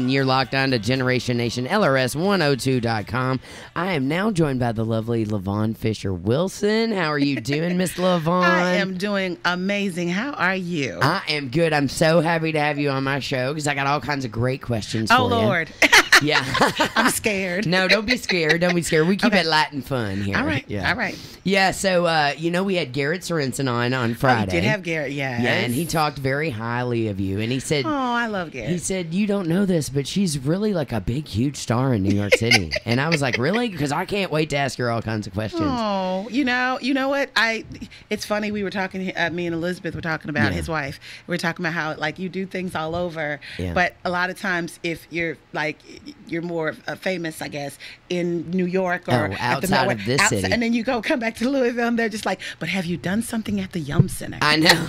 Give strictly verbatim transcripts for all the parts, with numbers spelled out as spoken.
You're locked on to Generation Nation, L R S one oh two dot com. I am now joined by the lovely LaVon Fisher Wilson. How are you doing, Miss LaVon? I am doing amazing. How are you? I am good. I'm so happy to have you on my show because I got all kinds of great questions oh, for you. Oh, Lord. Yeah. I'm scared. No, don't be scared. Don't be scared. We keep Okay. it light and fun here. All right. Yeah. All right. Yeah, so, uh, you know, we had Garrett Sorensen on on Friday. Oh, you did have Garrett, yes. Yeah, and he talked very highly of you. And he said... Oh, I love Garrett. He said, you don't know this, but she's really like a big, huge star in New York City. And I was like, really? Because I can't wait to ask her all kinds of questions. Oh, you know, you know what? I. It's funny. We were talking. Uh, me and Elizabeth were talking about Yeah. his wife. We were talking about how like you do things all over, Yeah. but a lot of times if you're like you're more uh, famous, I guess, in New York or Oh, at outside the, of this outside, city. and then you go come back to Louisville, and they're just like, but have you done something at the Yum Center? I know.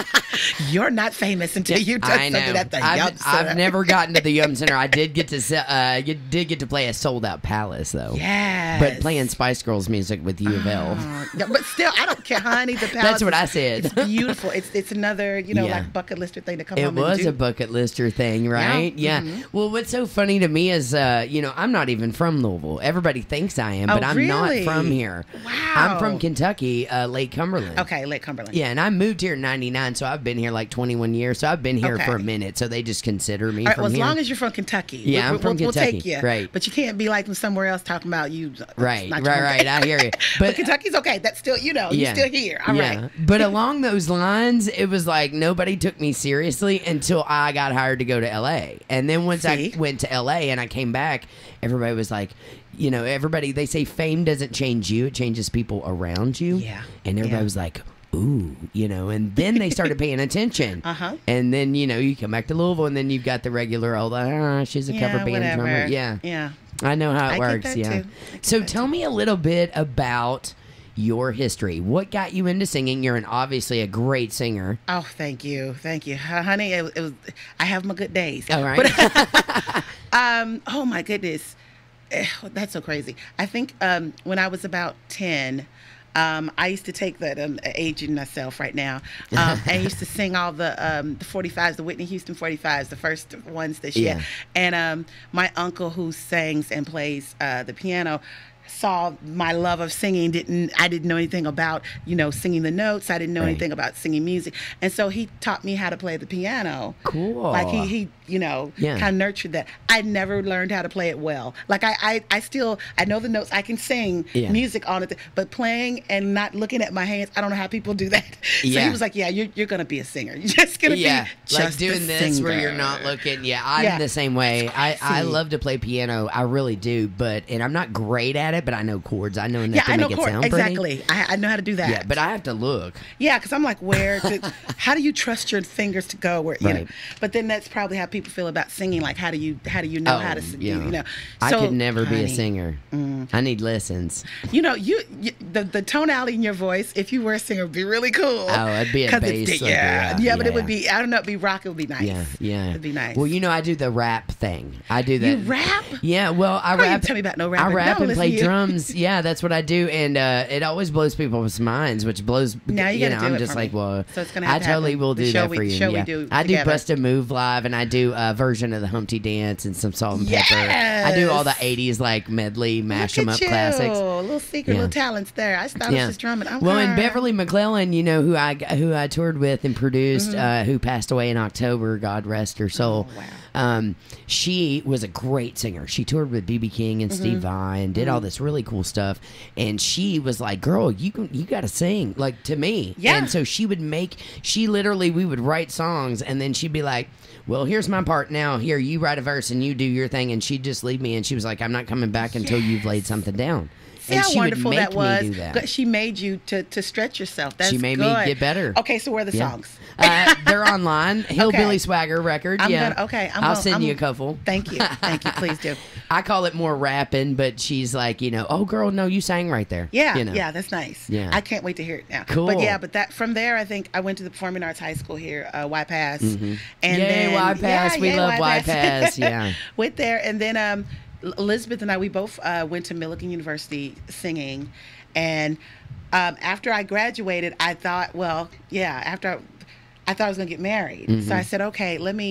You're not famous until you done I know. something at the I've, Yum Center. I've never gotten to the Yum Center. I did get to se- uh, get, did get to play a sold out Palace though. Yes. But playing Spice Girls music with U of L. Oh, yeah, but still, I don't care, honey. The palace. That's what is- I said. It's beautiful. It's it's another you know Yeah. like bucket lister thing to come It home was and do. a bucket lister thing, right? Yeah. Mhm. Well, what's so funny to me is, uh, you know, I'm not even from Louisville. Everybody thinks I am, Oh, but I'm really? not from here. Wow. I'm from Kentucky, uh, Lake Cumberland. Okay, Lake Cumberland. Yeah, and I moved here in ninety-nine, so I've been here like twenty-one years. So I've been here Okay. for a minute, so they just consider me All right. from Well, as here. long as you're from Kentucky, Yeah, we'll, I'm from we'll, Kentucky. We'll take you. Right. But you can't be like from somewhere else talking about you. It's Right, not right, your- right. I hear you. But, But Kentucky's okay. That's still you know yeah. you're still here. All right. yeah. But along those lines, it was like nobody took me seriously until I got hired to go to L A. And then once See? I went to L A and I came back, everybody was like, you know, everybody, they say fame doesn't change you, it changes people around you. Yeah. And everybody Yeah. was like, ooh, you know, and then they started paying attention. Uh-huh. And then, you know, you come back to Louisville and then you've got the regular old, ah, she's a Yeah, cover band whatever. drummer. Yeah. Yeah. I know how it I get works. that Yeah. too. I get So that tell me a little bit about your history. What got you into singing? You're an obviously a great singer. Oh, thank you, thank you, Uh, honey. It, it was. I have my good days. All right. But, um. Oh my goodness, Eh, that's so crazy. I think um when I was about ten. Um, I used to take that, um, aging myself right now. Um, I used to sing all the um, the forty-fives, the Whitney Houston forty-fives, the first ones that she Yeah. had. And um, my uncle who sings and plays uh, the piano saw my love of singing. Didn't I didn't know anything about, you know, singing the notes. I didn't know Right. anything about singing music. And so he taught me how to play the piano. Cool. Like he, he you know, Yeah. kind of nurtured that. I never learned how to play it well. Like I, I, I still, I know the notes. I can sing Yeah. music on it, but playing and not looking at my hands, I don't know how people do that. So Yeah. he was like, yeah, you're, you're going to be a singer. You're just going to yeah, be just like doing a this where you're singer. not looking. Yeah, I'm Yeah. the same way. I, I crazy. love to play piano. I really do, but and I'm not great at it, but I know chords. I know enough Yeah, to I know make it chord- sound pretty. exactly. I, I know how to do that. Yeah, but I have to look. Yeah, because I'm like, where? To, how do you trust your fingers to go where? You Right. know? But then that's probably how people feel about singing. Like, how do you how do you know Oh, how to sing? yeah. You know, I So, could never be a honey, singer. I need lessons. You know, you, you the the tonality in your voice. If you were a singer, would be really cool. Oh, it'd be a 'Cause it's- bass singer, Yeah, yeah, yeah, but yeah. it would be. I don't know. It'd be rock. It would be nice. Yeah, yeah. It'd be nice. Well, you know, I do the rap thing. I do that. You rap? Yeah, well, I Girl, you rap. tell me about no I rapping. rap No, and listen play to you. drums. Yeah, that's what I do, and uh, it always blows people's minds, which blows. Now you you gotta know, do I'm it just for like, me. well, So it's gonna I have to totally happen. will The do show that we- for you. show we yeah. do I do together. Bust a Move live, and I do a version of the Humpty Dance and some Salt and Pepper. I do all the Yes. eighties like medley, mash Look them at up you. classics. Little secret, Yeah. little talents there. I started Yeah. just drumming. Okay. Well, and Beverly McClellan, you know, who I who I toured with and produced, Mm-hmm. uh, who passed away in October, God rest her soul. Oh, wow. Um, she was a great singer. She toured with B B King and Mm-hmm. Steve Vai and did all this really cool stuff. And she was like, "Girl, you can, you got to sing," like to me. Yeah. And so she would make. She literally, we would write songs, and then she'd be like, "Well, here's my part now. Here, you write a verse and you do your thing." And she'd just leave me, and she was like, "I'm not coming back until you've laid something down." See and how she wonderful would make that was. me do that. But she made you to, to stretch yourself. That's She made me good. get better. Okay, so where are the Yeah. songs? Uh, they're online. Hillbilly Okay. Swagger record. I'm yeah. gonna- okay, I'm I'll gonna- send I'm- you a couple. Thank you. Thank you. Please do. I call it more rapping, but she's like, you know, oh girl, no, you sang right there. Yeah, You know? yeah, that's nice. Yeah. I can't wait to hear it now. Cool. But yeah, but that from there, I think I went to the Performing Arts High School here, uh, Y Pass, Mm-hmm. and Yay, then Y Pass. yeah, We yay, love Y Pass, yeah. Went there, and then um, Elizabeth and I, we both uh, went to Millikan University singing, and um, after I graduated, I thought, well, yeah, after I, I thought I was gonna get married, Mm-hmm. so I said, okay, let me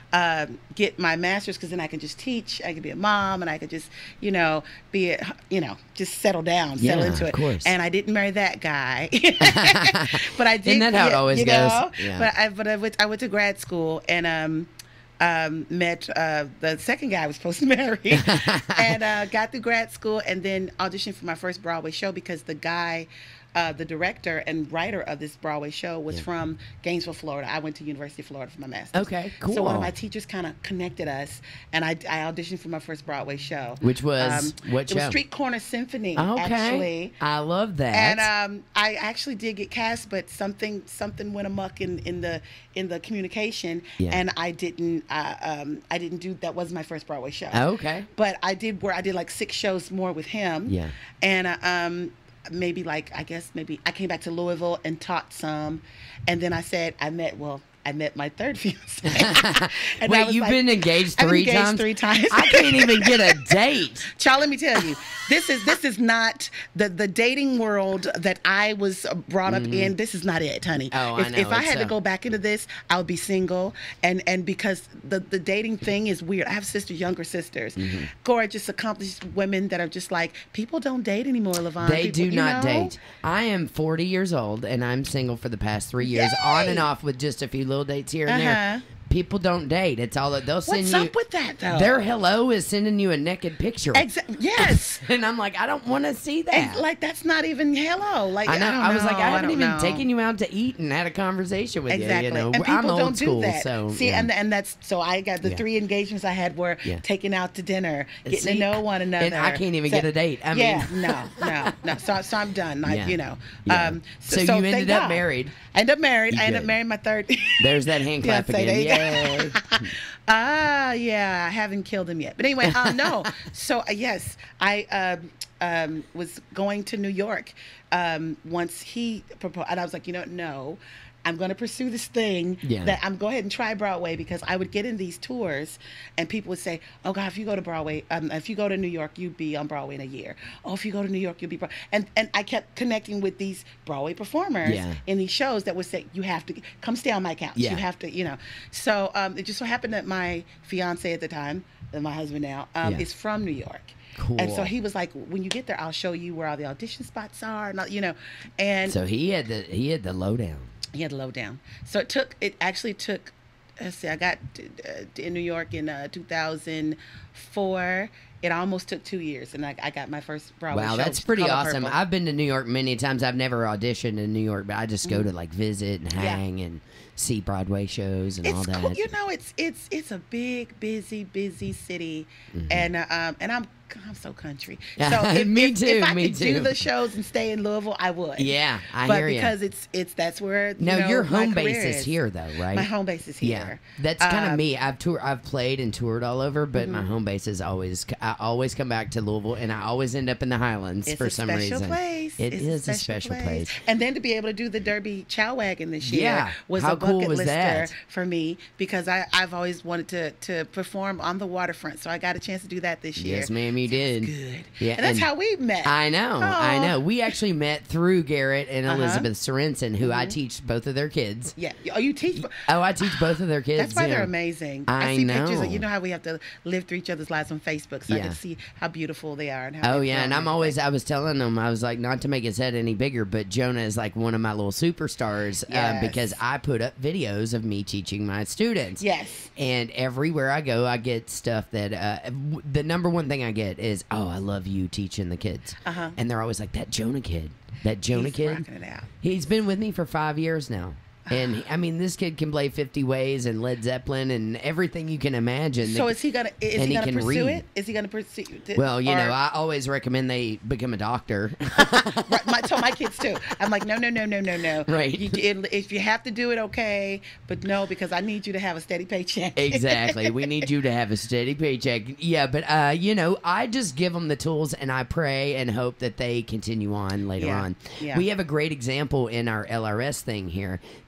um, get my master's, because then I can just teach. I could be a mom, and I could just, you know, be, a, you know, just settle down, settle Yeah, into of it. course. And I didn't marry that guy, but I did. Isn't that how it yeah, always you goes? know? Yeah. But I, but I went, I went to grad school, and um, um, met uh, the second guy I was supposed to marry, and uh, got through grad school, and then auditioned for my first Broadway show, because the guy, uh, the director and writer of this Broadway show, was Yeah. from Gainesville, Florida. I went to University of Florida for my master's. Okay, cool. So one of my teachers kind of connected us, and I, I auditioned for my first Broadway show. Which was what It show? was Street Corner Symphony, Okay. actually. I love that. And um, I actually did get cast, but something something went amok in, in the in the communication, Yeah. and I didn't uh, um, I didn't do that. Wasn't my first Broadway show. Okay. But I did where I did like six shows more with him. Yeah. And uh, um, maybe like I guess maybe I came back to Louisville and taught some, and then I said I met well. I met my third fiance. And I Wait, was you've like- been engaged I've been three engaged times? three times. I can't even get a date. Child, let me tell you, this is this is not the the dating world that I was brought up in. This is not it, honey. Oh, I if, know, if I it's, had to uh, go back into this, I would be single, and and because the the dating thing is weird. I have sisters, younger sisters, Mm-hmm. gorgeous, accomplished women that are just like, people don't date anymore, Lavon. They People- do you not know? date. I am forty years old, and I'm single for the past three years, Yay! on and off with just a few little dates here and Uh-huh. there. People don't date. It's all that they'll send What's you. up with that though? Their hello is sending you a naked picture. Exactly. Yes. And I'm like, I don't want to see that. And, like that's not even hello. Like I know. I, don't I was like, know. I haven't don't even know. taken you out to eat and had a conversation with Exactly. you. You know, And people I'm old don't school, do that. so See, yeah. and and that's so I got the Yeah. three engagements I had were Yeah. taking out to dinner, getting See, to know one another. and I can't even So- get a date. I yeah, mean- no, no, no. So, so I'm done. I, Yeah. you know. Yeah. Um, So you thank ended up God. married. I ended up married. You I ended did. up marrying my third. There's that hand clap Fiancé, there again. you Yay. go. Ah, yeah, I haven't killed him yet. But anyway, um, no. So uh, yes, I um, um, was going to New York um, once he proposed, and I was like, you know, what? no. I'm going to pursue this thing Yeah. that I'm go ahead and try Broadway, because I would get in these tours and people would say, oh God, if you go to Broadway, um, if you go to New York, you'd be on Broadway in a year. Oh, if you go to New York, you'll be, Bro-. and and I kept connecting with these Broadway performers Yeah. in these shows that would say, you have to come stay on my couch. Yeah. You have to, you know. So um, it just so happened that my fiance at the time, and my husband now, um, Yeah. is from New York. Cool. And so he was like, when you get there, I'll show you where all the audition spots are, and all- you know. And So he had the he had the lowdown. he had the lowdown. So it took, it actually took, let's see, I got uh, in New York in uh, two thousand four. It almost took two years, and I, I got my first Broadway Wow, show, that's pretty Color awesome. Purple. I've been to New York many times. I've never auditioned in New York, but I just go to like visit and Mm-hmm. Yeah. hang and see Broadway shows and all It's that. cool. You know, it's it's it's a big, busy, busy city, Mm-hmm. and uh, um, and I'm I'm so country. So if, Me if, too, If I me could too. do the shows and stay in Louisville, I would. Yeah, I but hear you. because it's it's that's where you Now know, your my home base career is here, though, right? My home base is Yeah, here. that's kind of Um, me. I've tour, I've played and toured all over, but my Mm-hmm. home base is always. I always come back to Louisville, and I always end up in the Highlands It's for a some special reason. place. It It's is a special place. And then to be able to do the Derby Chow Wagon this year Yeah. was How a bucket cool was lister that? for me, because I, I've always wanted to, to perform on the waterfront. So I got a chance to do that this year. Yes, ma'am, you So it did. was good. Yeah, And that's and- how we met. I know, I Oh. know. We actually met through Garrett and Uh-huh. Elizabeth Sorensen, who I teach both of their kids. Yeah. Oh, you teach. Oh, I teach both of their kids. That's why yeah. they're amazing. I see pictures. know. Of, you know how we have to live through each other's lives on Facebook, so I Yeah. can see how beautiful they are and how. Oh they've yeah, grown and I'm everything. always I was telling them I was like not to make his head any bigger, but Jonah is like one of my little superstars um, Yes. because I put up videos of me teaching my students. Yes. And everywhere I go, I get stuff that uh, w- the number one thing I get is, "Oh, I love you teaching the kids," Uh-huh. and they're always like, "That Jonah kid, that Jonah He's kid." rocking it out. He's been with me for five years now. And he- I mean, this kid can play fifty Ways and Led Zeppelin and everything you can imagine. So The- is he gonna is and he he gonna can pursue read. it? Is he gonna pursue? well, you or- know, I always recommend they become a doctor. Right, my, so my kids too. I'm like, no, no, no, no, no, no. Right. You, it, if you have to do it, okay, but no, because I need you to have a steady paycheck. Exactly. We need you to have a steady paycheck. Yeah, but uh, you know, I just give them the tools and I pray and hope that they continue on later Yeah, on. yeah. We have a great example in our L R S thing here. There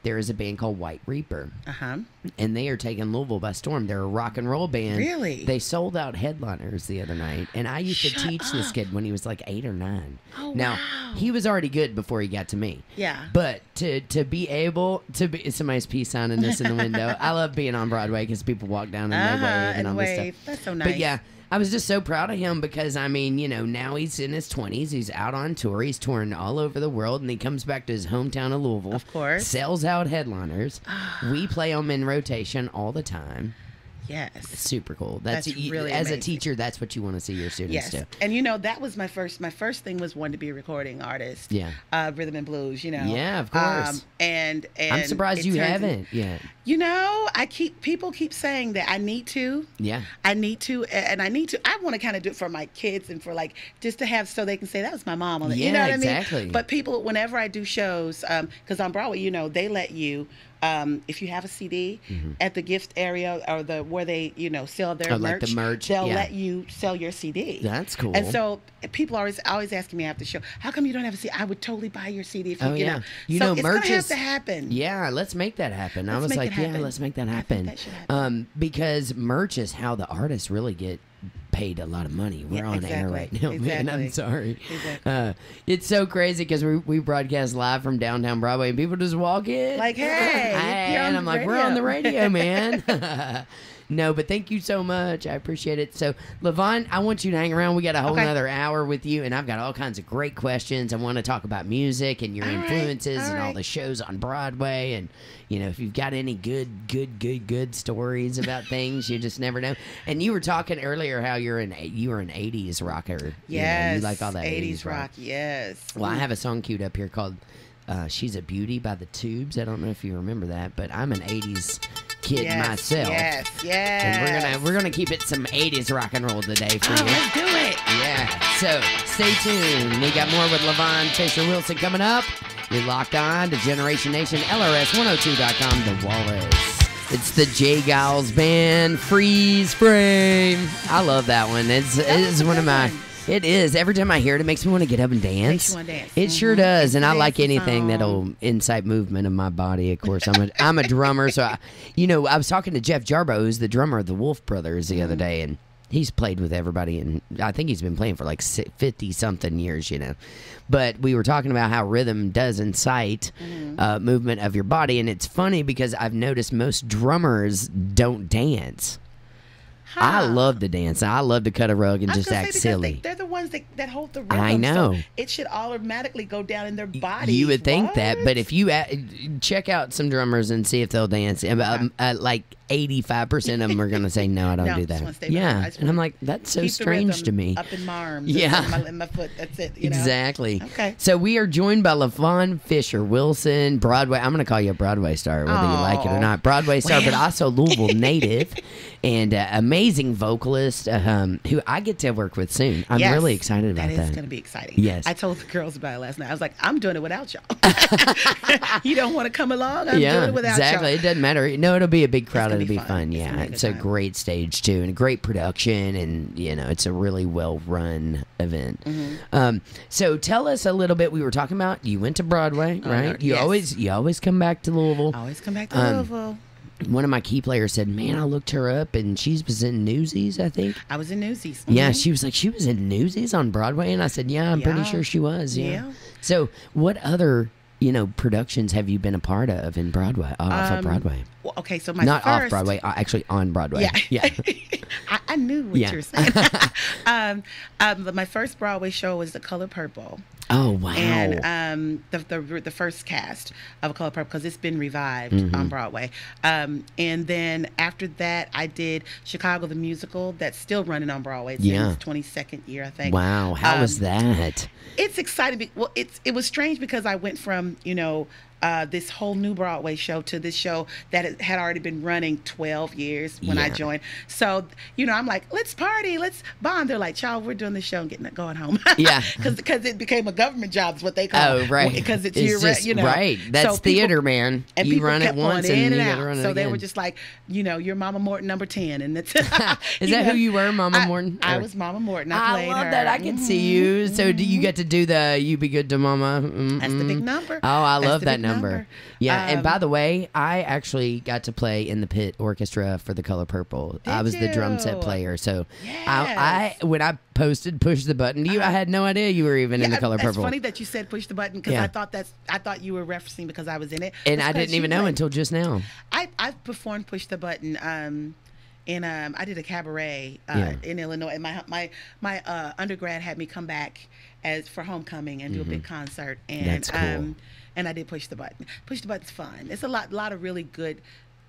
there is a band called White Reaper. Uh-huh. And they are taking Louisville by storm. They're a rock and roll band. Really? They sold out headliners the other night. And I used Shut to teach up. this kid when he was like eight or nine. Oh, now, wow. he was already good before he got to me. Yeah. But to to be able to be somebody's peace sign in this in the window. I love being on Broadway because people walk down and Uh-huh, they wave and, and all wave. this stuff. That's so nice. But yeah, I was just so proud of him because, I mean, you know, now he's in his twenties. He's out on tour. He's touring all over the world, and he comes back to his hometown of Louisville. Of course. Sells out headliners. We play them in rotation all the time. Yes. It's super cool. That's, That's you- really As amazing. a teacher, that's what you want to see your students Yes, do. and you know that was my first. My first thing was wanting to be a recording artist. Yeah. uh, rhythm and blues. You know. Yeah, of course. Um, and and I'm surprised it you turns in- haven't yet. You know, I keep people keep saying that I need to. Yeah. I need to, and I need to. I want to kind of do it for my kids and for like just to have so they can say that was my mom on it. Yeah, you know what I exactly. mean? But people, whenever I do shows, because on Broadway, you know, they let you. Um, if you have a C D at the gift area or the where they you know sell their Oh, like merch, the merch, they'll yeah. let you sell your C D. That's cool. And so people are always always asking me after the show, how come you don't have a C D? I would totally buy your C D if you, Oh, you yeah. know. You so know, it's merch gonna is- have to happen. Yeah, let's make that happen. I Let's was make like, it yeah, happen. let's make that I think happen. that should happen. Um, because merch is how the artists really get paid a lot of money. We're Yeah, on air exactly. right now, man. I'm Exactly. sorry. Exactly. Uh, it's so crazy because we, we broadcast live from downtown Broadway and people just walk in. Like, hey, Hey, you're on and the I'm like, we're on the radio. radio, man. No, but thank you so much. I appreciate it. So, Levon, I want you to hang around. We got a whole Okay. another hour with you, and I've got all kinds of great questions. I want to talk about music and your All right, influences all and all right. the shows on Broadway. And, you know, if you've got any good, good, good, good stories about things, you just never know. And you were talking earlier how you're an you were an eighties rocker. You know, Yes. you like all that eighties rock. Yes. Well, I have a song queued up here called uh, She's a Beauty by the Tubes. I don't know if you remember that, but I'm an eighties kid yes, myself. Yes. Yes. And we're gonna we're gonna keep it some eighties rock and roll today for Oh, you. let's do it. Yeah. So stay tuned. We got more with Levon Fisher Wilson coming up. You're locked on to Generation Nation, L R S one oh two dot com, The Walrus. It's the J. Giles Band, Freeze Frame. I love that one. It's That it was is a one of good my. one. It is. Every time I hear it, it makes me want to get up and dance. Makes you wanna dance. It sure Mhm. does, and I Dance like the anything song. that'll incite movement in my body. Of course, I'm a I'm a drummer, so I, you know, I was talking to Jeff Jarbo, who's the drummer of the Wolf Brothers, the other day, and he's played with everybody, and I think he's been playing for like fifty something years, you know. But we were talking about how rhythm does incite uh, movement of your body, and it's funny because I've noticed most drummers don't dance. I Huh. love to dance. I love to cut a rug and I was just gonna act say, because silly. They, they're the ones that, that hold the rhythm. I know. So it should automatically go down in their body. You would think that, but if you uh, check out some drummers and see if they'll dance, um, um, uh, like eighty-five percent of them are going to say, no, I don't No, do just that. wanna stay behind. Yeah. I just And I'm wanna like, that's so keep the strange rhythm to me. Up in my arms. Yeah. In my, in my foot. That's it. You know? Exactly. Okay. So we are joined by Levon Fisher Wilson, Broadway. I'm going to call you a Broadway star, whether you like it or Aw. not. Broadway star, but Well. also Louisville native and uh, amazing vocalist uh, um, who I get to work with soon. I'm Yes, really excited about That that. is going to be exciting. Yes. I told the girls about it last night. I was like, I'm doing it without y'all. You don't want to come along? I'm yeah, doing it without exactly. y'all. It doesn't matter. No, it'll be a big crowd. gonna It'll be be fun. fun. It's Yeah, gonna be a good it's a time. great stage too, and a great production, and you know, it's a really well run event. Mm-hmm. Um, so tell us a little bit. We were talking about you went to Broadway, Oh, right? Lord, You yes. always you always come back to Louisville. Always come back to Um, Louisville. One of my key players said, "Man, I looked her up, and she was in Newsies, I think." I was in Newsies. Yeah, Mhm. she was like, she was in Newsies on Broadway, and I said, "Yeah, I'm pretty Yeah. sure she was." Yeah. Yeah. So, what other you know productions have you been a part of in Broadway, uh, off of Um, Broadway? Well, okay, so my Not first, off Broadway, uh, actually on Broadway. Yeah. yeah. I, I knew what Yeah. you were saying. um, um, my first Broadway show was The Color Purple. Oh wow! And um, the, the the first cast of Color Purple, because it's been revived Mm-hmm. on Broadway. Um, and then after that, I did Chicago the Musical. That's still running on Broadway. It's Yeah. in its twenty-second year, I think. Wow, how was Um, that? It's exciting. be- Well, it's it was strange because I went from you know uh, this whole new Broadway show to this show that it had already been running twelve years when I Yeah. joined. So you know I'm like, let's party, let's bond. They're like, child, we're doing this show and getting going home. Yeah. because it became a government job is what they call Oh it. right, Because it's, It's year just- you know right. That's So people- theater, man. And You people run it kept once going and in you and gotta out. run it So they again. were just like, you know, you're Mama Morton number ten, and it's. Is that who you were, Mama I, Morton? I Or- was Mama Morton. I, I played love her. that. I can see you. So, do you get to do the "You Be Good to Mama"? Mm-mm. That's the big number. Oh, I That's love the that big number. Yeah, and Um, by the way, I actually got to play in the pit orchestra for the Color Purple. I Did was the drum set you? player. So Yes. I, I when I posted push the button to you, I had no idea you were even in the Color it's Purple. funny that you said push the button because Yeah. I thought that's I thought you were referencing because I was in it. And It's I 'cause didn't you even know played- until just now. I I've performed push the button. Um, in um, I did a cabaret uh, Yeah. in Illinois, and my my my uh, undergrad had me come back as for homecoming and do a big concert, and Mm-hmm. That's cool. um, and I did push the button. Push the button's fun. It's a lot lot of really good,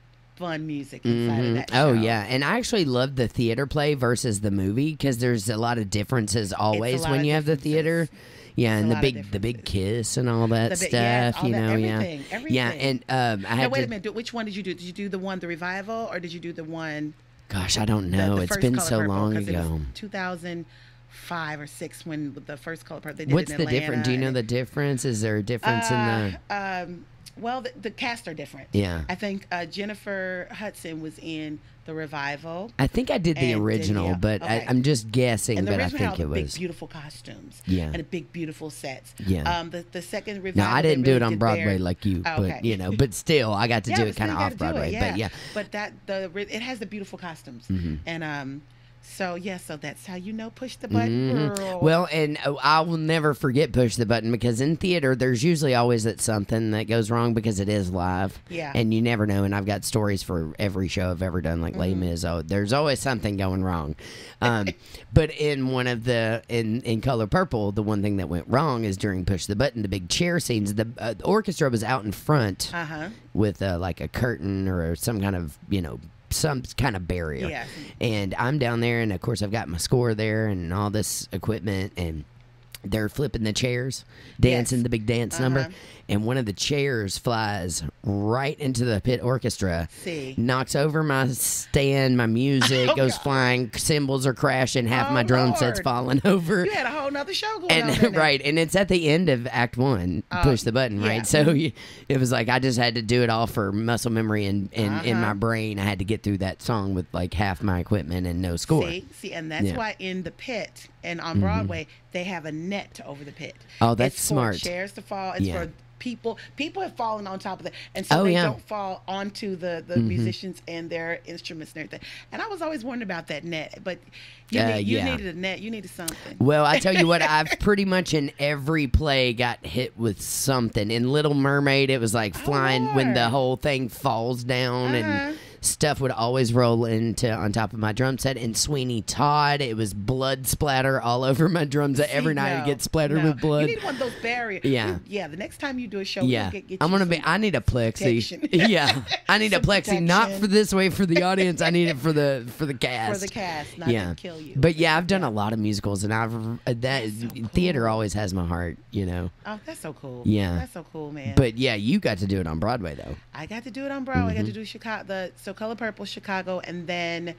fun music inside of that Oh show. yeah, and I actually love the theater play versus the movie because there's a lot of differences always lot when of you have the theater. differences. Yeah, It's and a the lot of big the big differences. kiss and all that The stuff. big- yes, all you that- know, everything, yeah, everything. yeah, and um, I Now had wait to. a minute. Which one did you do? Did you do the one the revival or did you do the one? Gosh, I don't the- know. the It's first been Color so Purple? long 'Cause it was ago. two thousand five or six when the first Color Purple. They did What's it the in difference? Do you know Atlanta, the difference? Is there a difference in and, the? uh, um, well, the, the cast are different. Yeah. I think uh, Jennifer Hudson was in the revival. I think I did the and original, Danielle- but okay. I, I'm just guessing. And the But I original had all think the it big, was. beautiful costumes. Yeah. And the big, beautiful sets. Yeah. Um, the, the second No, revival. I they didn't do really it on did Broadway Bear- like you, Oh, but okay. you know, but still, I got to Yeah, do but it kind of still you off gotta do Broadway. it, But yeah, But that the it has the beautiful costumes, and um, so yeah, so that's how you know push the button, girl. Mm-hmm. Well, and uh, I will never forget push the button because in theater there's usually always that something that goes wrong because it is live. Yeah. And you never know. And I've got stories for every show I've ever done, like Les Mm-hmm. Mis. Oh, there's always something going wrong. Um, but in one of the in in Color Purple, the one thing that went wrong is during push the button, the big chair scenes. The, uh, the orchestra was out in front uh huh. with uh, like a curtain or some kind of you know some kind of barrier. Yeah. And I'm down there, and of course I've got my score there and all this equipment, and they're flipping the chairs, dancing Yes. the big dance Uh-huh. number, and one of the chairs flies right into the pit orchestra. See. Knocks over my stand, my music Oh, goes God. flying, cymbals are crashing, half Oh, my drum set's Lord. falling over. You had a whole nother show going on. And didn't it? right, and it's at the end of Act One. Oh, push the button, yeah. right? So you, it was like I just had to do it all for muscle memory and, and in Uh-huh. my brain. I had to get through that song with like half my equipment and no score. See, see, and that's Yeah. why in the pit and on Broadway they have a net over the pit. Oh, that's it's smart. For chairs to fall. It's Yeah. for people. People have fallen on top of it, and so Oh, they yeah. don't fall onto the the musicians and their instruments and everything. And I was always wondering about that net, but you, Uh, need, you yeah. needed a net. You needed something. Well, I tell you what, I've pretty much in every play got hit with something. In Little Mermaid, it was like flying when the Lord. whole thing falls down Uh-huh. and stuff would always roll into on top of my drum set. In Sweeney Todd, it was blood splatter all over my drum set. Every See, night no, it gets splattered no. with blood. You need one of those barriers. Yeah. yeah. The next time you do a show, Yeah, we'll get, get I'm you gonna be. some- I need a plexi. protection. Yeah, I need a Some plexi, not protection. for this way for the audience. I need it for the for the cast. for the cast, not yeah, to kill you. But yeah, I've done a lot of musicals, and I've uh, that so theater cool. always has my heart. You know. Oh, that's so cool. Yeah. That's so cool, man. But yeah, you got to do it on Broadway though. I got to do it on Broadway. I Mm-hmm. got to do Chicago, the so Color Purple, Chicago, and then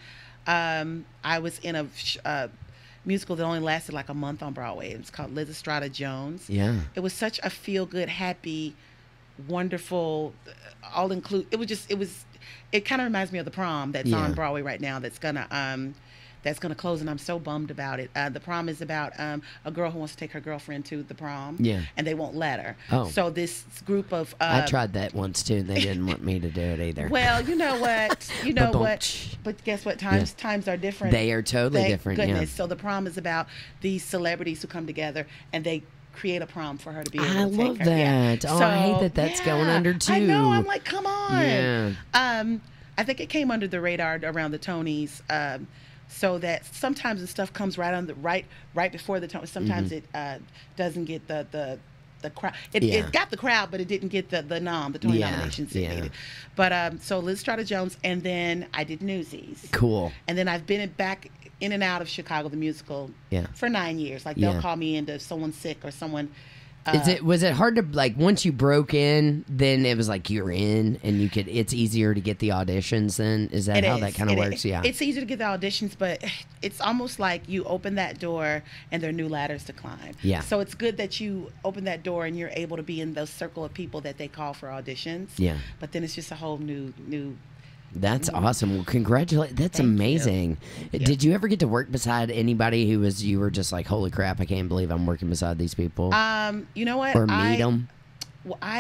um, I was in a sh- uh, musical that only lasted like a month on Broadway. It was called Liz Estrada Jones. Yeah. It was such a feel good, happy, wonderful, all include. It was just it was. It kind of reminds me of the Prom that's Yeah. on Broadway right now. That's gonna um, that's gonna close, and I'm so bummed about it. Uh, the Prom is about um, a girl who wants to take her girlfriend to the prom. Yeah. And they won't let her. Oh. So this group of uh, I tried that once too, and they didn't want me to do it either. well, you know what? You know what? Ba-bumch. But guess what? Times times are different. They are totally Thank different. Goodness. Yeah. So the prom is about these celebrities who come together and they create a prom for her to be able I to take love her. Yeah. that. Oh, I hate that that's going yeah, under, I know. too. I'm like, come on. Yeah. Um, I think it came under the radar around the Tonys. Um, so that sometimes the stuff comes right on the right right before the Tonys. Sometimes it uh, doesn't get the the the crowd. It, Mm-hmm. Yeah. it got the crowd, but it didn't get the the nom, the Tony Yeah, nominations it yeah. needed. But um, so Liz Estrada Jones, and then I did Newsies. Cool. And then I've been in- back in and out of Chicago the musical Yeah. for nine years. Like they'll Yeah. call me into someone's sick or someone. Uh, Is it was it hard to like once you broke in, then it was like you're in and you could it's easier to get the auditions then? Is that It how is. that kind of It works? is. Yeah. It's easy to get the auditions, but it's almost like you open that door and there are new ladders to climb. Yeah. So it's good that you open that door and you're able to be in those circle of people that they call for auditions. Yeah. But then it's just a whole new new. That's awesome. Well, congratulate. That's Thank you. amazing. you. Did you ever get to work beside anybody who was you were just like, holy crap, I can't believe I'm working beside these people, Um, you know what? or meet I, them? Well, I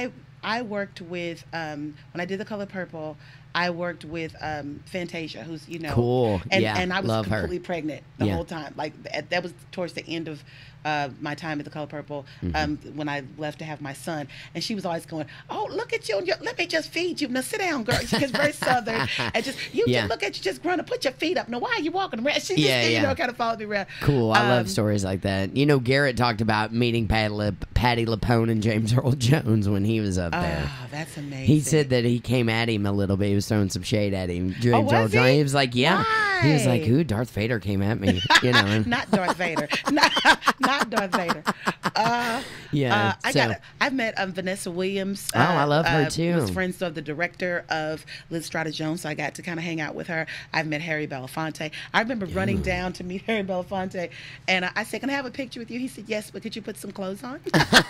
I worked with um, when I did The Color Purple. I worked with um, Fantasia, who's you know Cool. and, Yeah, and I was love her. completely pregnant the Yeah. whole time. Like th- that was towards the end of uh, my time at The Color Purple um, when I left to have my son, and she was always going, "Oh, look at you! And you- let me just feed you. Now sit down, girl." She gets very southern, and just you Yeah. just look at you, just grunt, put your feet up. Now why are you walking around? She just Yeah, you yeah. know kind of followed me around. Cool. I love Um, stories like that. You know, Garrett talked about meeting Patty, Lip, Patty LaPone and James Earl Jones when he was up there. Oh, that's amazing. He said that he came at him a little bit. He was throwing some shade at him. James Oh, was Earl Jones. he? He was like, "Yeah." He was like, Why? "Who? Darth Vader came at me." You know. and- not Darth Vader. not, not Darth Vader. Uh, Yeah, Uh, I so- got. I've met um, Vanessa Williams. Oh, I love her, uh, too. Was friends of the director of Liz Strada Jones, so I got to kind of hang out with her. I've met Harry Belafonte. I remember running down to meet Harry Belafonte, and I, I said, "Can I have a picture with you?" He said, "Yes, but could you put some clothes on?"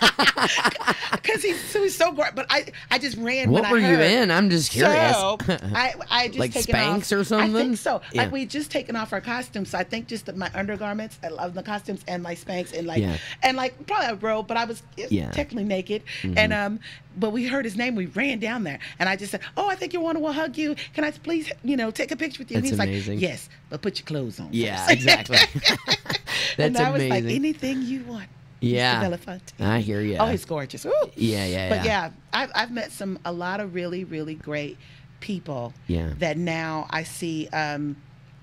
Because he's, he's so great. But I, I just ran. What when were I you heard. in? I'm just curious. So I, I just Like taken Spanx off, or something? I think so. Yeah. Like we just taken off our costumes. So I think just that my undergarments. I love the costumes and my Spanx and like Yeah. and like probably a robe, but I was Yeah. technically naked. And um, but we heard his name. We ran down there, and I just said, "Oh, I think you want to we'll hug you. Can I please, you know, take a picture with you?" And That's he's amazing. like, "Yes, but put your clothes on." Yeah, first." exactly. and That's I was like, amazing. "Anything you want." Yeah. Mister Belafonte. I hear you. Oh, he's gorgeous. Woo. Yeah, yeah, But yeah. yeah, I've I've met some a lot of really really great people. Yeah. That now I see um,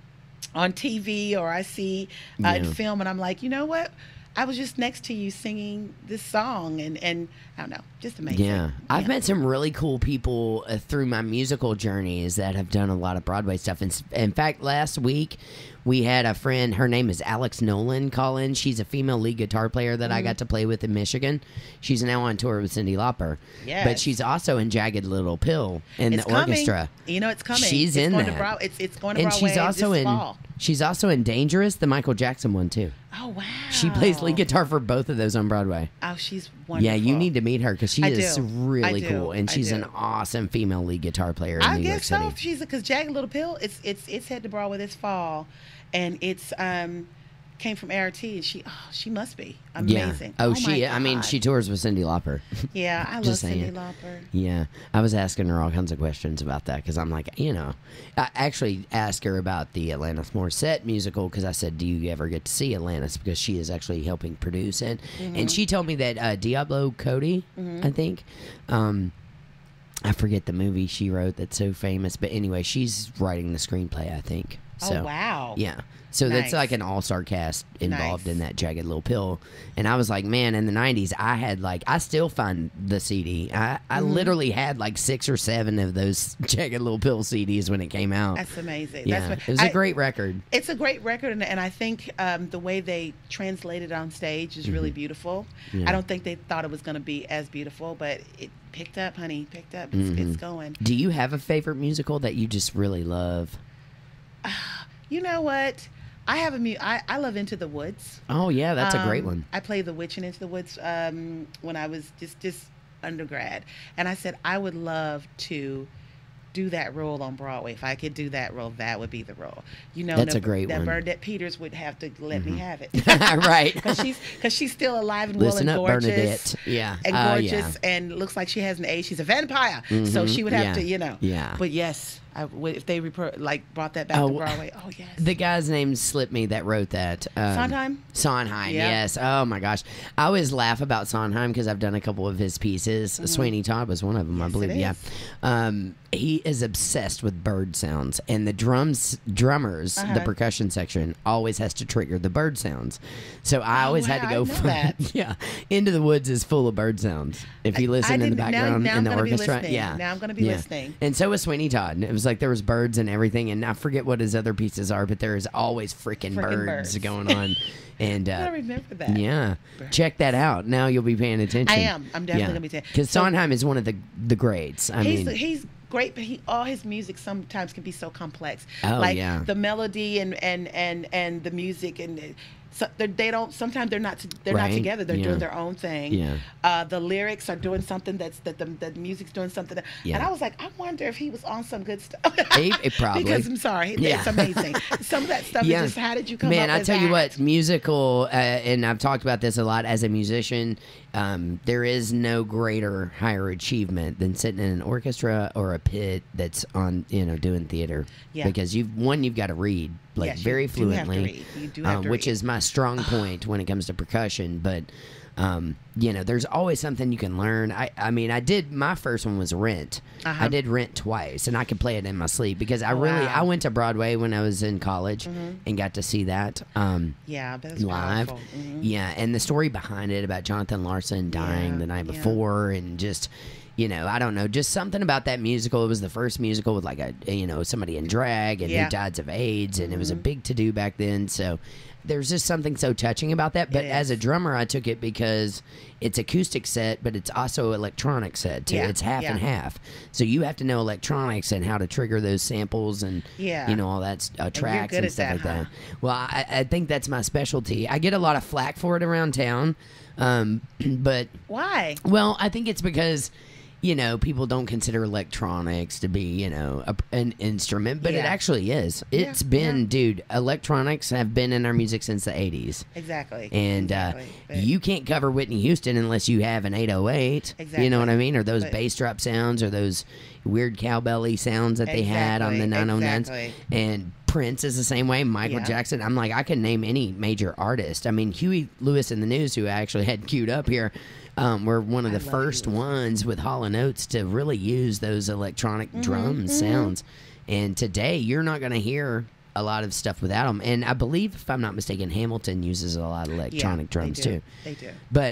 on T V or I see uh, in Yeah. film, and I'm like, you know what? I was just next to you singing this song, and and I don't know, just amazing. Yeah. I've Yeah. met some really cool people uh, through my musical journeys that have done a lot of Broadway stuff. And s- in fact, last week we had a friend, her name is Alex Nolan, call in. She's a female lead guitar player that Mm-hmm. I got to play with in Michigan. She's now on tour with Cyndi Lauper. But Yes. she's also in Jagged Little Pill in It's the coming. orchestra. You know, it's coming. She's it's in going that. To Broad- it's it's going to And Broadway she's also this in fall. she's also in Dangerous, the Michael Jackson one too. Oh wow. She plays lead guitar for both of those on Broadway. Oh, she's wonderful. Yeah, you need to meet her because she I is do. really I do. cool, and I she's an do. awesome female lead guitar player in I New York guess City. so. She's because Jagged Little Pill. It's it's it's head to Broadway this fall, and it's um came from A R T, and she oh she must be amazing. Yeah. Oh, my she. I mean, God. she tours with Cyndi Lauper. Yeah, I love Just Cyndi saying. Lauper. Yeah, I was asking her all kinds of questions about that because I'm like, you know, I actually asked her about the Alanis Morissette musical because I said, "Do you ever get to see Alanis?" Because she is actually helping produce it, Mm-hmm. and she told me that uh, Diablo Cody, I think. Um, I forget the movie she wrote that's so famous, but anyway, she's writing the screenplay, I think. So, Oh wow. yeah. So that's Nice. like an all-star cast involved Nice. in that Jagged Little Pill. And I was like, man, in the nineties, I had like, I still find the C D. I, I Mm-hmm. literally had like six or seven of those Jagged Little Pill C Ds when it came out. That's amazing. yeah, That's what, it was a I- great record. It's a great record, and, and I think um, the way they translated on stage is really beautiful. Mm-hmm. Yeah. I don't think they thought it was going to be as beautiful, but it picked up, honey. Picked up. It's, Mm-hmm. it's going. Do you have a favorite musical that you just really love? You know what? I have a mu- I, I love Into the Woods. Oh, yeah, that's a great Um, one. I played the witch in Into the Woods um, when I was just just undergrad, and I said I would love to do that role on Broadway. If I could do that role, that would be the role. You know, That's that, a great that one. Mm-hmm. Bernadette Peters would have to let me have it. Right. Because she's because she's still alive and well Listen and up, gorgeous. Bernadette. Yeah. And Oh, gorgeous, yeah. and looks like she hasn't aged. She's a vampire, so Mhm. she would have Yeah. to, you know. Yeah. But yes, I would, if they repro- like brought that back Oh, to Broadway. Oh yes. The guy's name slipped me that wrote that. Um, Sondheim? Sondheim, Yeah. yes. Oh my gosh, I always laugh about Sondheim because I've done a couple of his pieces. Sweeney Todd was one of them, I Yes, believe. it Yeah, is. um, he is obsessed with bird sounds, and the drums, drummers, the Uh-huh. percussion section always has to trigger the bird sounds. So I always had to wow, I go. didn't know find- that. yeah, Into the Woods is full of bird sounds. If you I- listen I in the didn't- now- background now in I'm the gonna be orchestra, listening. yeah, Now I'm gonna be yeah. listening. And so was Sweeney Todd. And it was like there was birds and everything, and I forget what his other pieces are, but there is always freaking Frickin' birds, birds. going on. And I uh, remember that. yeah, Birds. check that out. Now you'll be paying attention. I am. I'm definitely gonna be saying- because so- Sondheim is one of the the greats. I he's mean, he's great, but he all his music sometimes can be so complex. Oh, like yeah. the melody and and and and the music and. the- So they're- they don't. Sometimes they're not. They're Right, not together. They're yeah. doing their own thing. Yeah. Uh, the lyrics are doing something that's that the, the music's doing something. That, Yeah. And I was like, I wonder if he was on some good stuff. He- he probably. Because I'm sorry, Yeah. it's amazing. Some of that stuff Yeah. is just how did you come Man, up I with tell you that? what, musical, uh, and I've talked about this a lot as a musician. um, there is no greater higher achievement than sitting in an orchestra or a pit that's on, you know, doing theater. Yeah. Because you've one, you've got to read like Yes, you very do have to fluently, read. You do have um, to which read. is my strong point when it comes to percussion. But um, you know, there's always something you can learn. I, I mean, I did my first one was Rent. Uh-huh. I did Rent twice, and I could play it in my sleep because I really Wow. I went to Broadway when I was in college Mm-hmm. and got to see that. Um, Yeah, that's live. powerful. Mhm. Yeah, and the story behind it about Jonathan Larson dying Yeah, the night yeah. before, and just, you know, I don't know, just something about that musical. It was the first musical with like a, you know, somebody in drag and Yeah. who died of AIDS, and it was a Mhm. big to do back then. So there's just something so touching about that. But It as a is. drummer, I took it because it's acoustic set, but it's also electronic set too. Yeah, It's half yeah. and half. So you have to know electronics and how to trigger those samples and Yeah. you know all that uh, tracks good and at stuff that, like that. huh? Well, I, I think that's my specialty. I get a lot of flack for it around town, um, but Why? well, I think it's because you know people don't consider electronics to be you know a, an instrument, but it Yeah. actually is. It's Yeah, been, yeah. dude. Electronics have been in our music since the eighties. Exactly. And exactly. uh, But- you can't cover Whitney Houston unless you have an eight oh eight. You Exactly. know what I mean? Or those But- bass drop sounds or those weird cowbelly sounds that they had on the Exactly, nine oh nines. exactly. And Prince is the same way. Michael Yeah. Jackson. I'm like, I can name any major artist. I mean, Huey Lewis and the News, who I actually had queued up here, um, were one of I the love first Huey Lewis. ones with Hall and Oates to really use those electronic Mm-hmm, drum sounds. And today, you're not going to hear a lot of stuff without them. And I believe, if I'm not mistaken, Hamilton uses a lot of Yeah, electronic drums they do. too. They do. But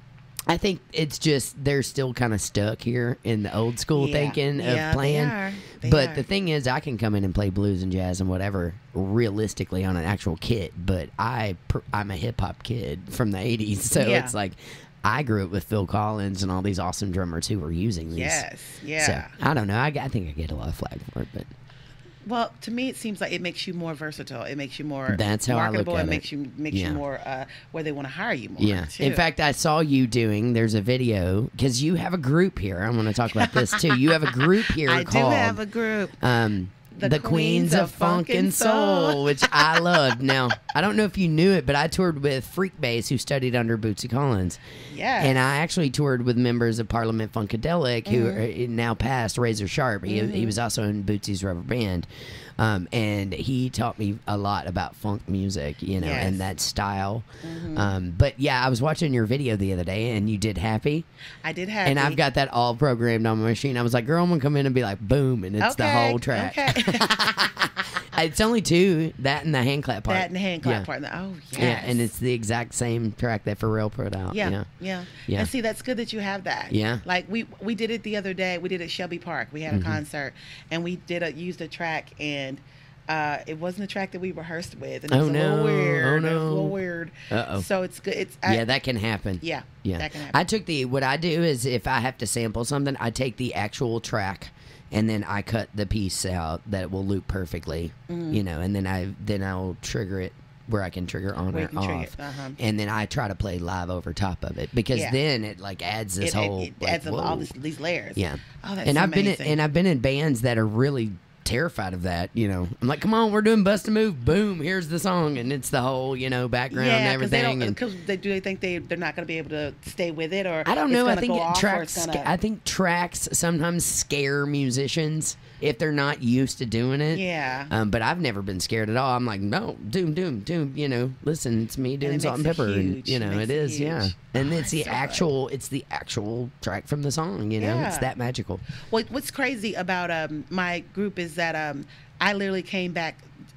I think it's just they're still kind of stuck here in the old school Yeah. thinking Yeah, of playing. They are. They but are. the thing is, I can come in and play blues and jazz and whatever realistically on an actual kit. But I, pr- I'm a hip hop kid from the eighties, so Yeah. it's like I grew up with Phil Collins and all these awesome drummers who were using these. Yes. Yeah. So I don't know. I, I think I get a lot of flack for it, but Well, to me, it seems like it makes you more versatile. It makes you more That's how I look marketable. at it it. makes you makes Yeah. you more uh, where they want to hire you more. yeah. too. In fact, I saw you doing. There's a video because you have a group here. I want to talk about this too. You have a group here I called. do have a group. um, the, The Queens, Queens of of Funk Funk and and Soul, Soul. which I love. Now, I don't know if you knew it, but I toured with Freak Bass, who studied under Bootsy Collins. Yes. And I actually toured with members of Parliament Funkadelic, who Mm-hmm. are now passed, Razor Sharp. He, he was also in Bootsy's Rubber Band. Um, and he taught me a lot about funk music, you know, Yes. and that style. Mm-hmm. Um, but yeah, I was watching your video the other day, and you did Happy. I did have. And I've got that all programmed on my machine. I was like, girl, I'm going to come in and be like, boom, and it's the Okay, whole track. Okay. It's only two, that and the hand clap part. that and the hand clap yeah. part. Oh yes. Yeah, and it's the exact same track that Pharrell put out. Yeah, Yeah. yeah, Yeah. And see, that's good that you have that. Yeah. Like we we did it the other day. We did it at Shelby Park. We had a Mm-hmm. concert, and we did a used a track, and uh, it wasn't a track that we rehearsed with, and it Oh, was a no. little weird. Oh, It was a no. little weird. Uh-oh. So it's good. It's I, Yeah, that can happen. yeah Yeah. that can happen. I took the, what I do is if I have to sample something, I take the actual track and then I cut the piece out that will loop perfectly, Mm-hmm. you know, and then I, then I'll trigger it where I can trigger on Where you or can off. trigger it, uh-huh. And then I try to play live over top of it because Yeah. then it like adds this it, it- whole, it like, adds all whoa. this, these layers. Yeah. Oh, that's and I've been in, amazing. and I've been in bands that are really terrified of that. You know, I'm like, come on, we're doing Bust a Move. Boom, here's the song, and it's the whole you know background and yeah, because they everything. don't. and Because they do they think they they're not going to be able to stay with it, or I don't it's know. I gonna think go it off, or tracks. it's gonna- I think tracks sometimes scare musicians if they're not used to doing it. Yeah. Um, but I've never been scared at all. I'm like, no, doom, doom, doom. You know, listen, it's me doing it Salt and makes it Pepper, and huge. you It know, makes it it is, yeah. huge. And Oh, it's the that's so good. actual, it's the actual track from the song. You know, it's Yeah. that magical. What, what's crazy about um, my group is that um, I literally came back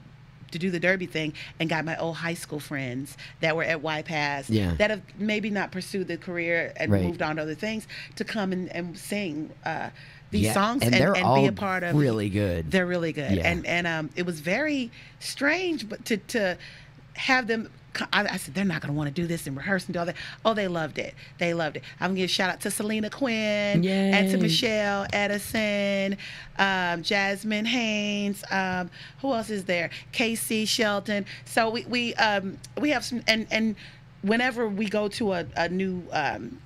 to do the derby thing and got my old high school friends that were at Y Pass Yeah. that have maybe not pursued the career and Right. moved on to other things to come and, and sing uh, these Yeah, songs and and, they're and all be a part of really good. They're really good. Yeah. And and um, it was very strange, but to to have them. I, I said they're not going to want to do this and rehearse and do all that. Oh, they loved it. They loved it. I'm going to give a shout out to Selena Quinn and to Yay. Michelle Edison, um, Jasmine Haynes. Um, who else is there? Casey Shelton. So we we um, we have some and and whenever we go to a, a new um,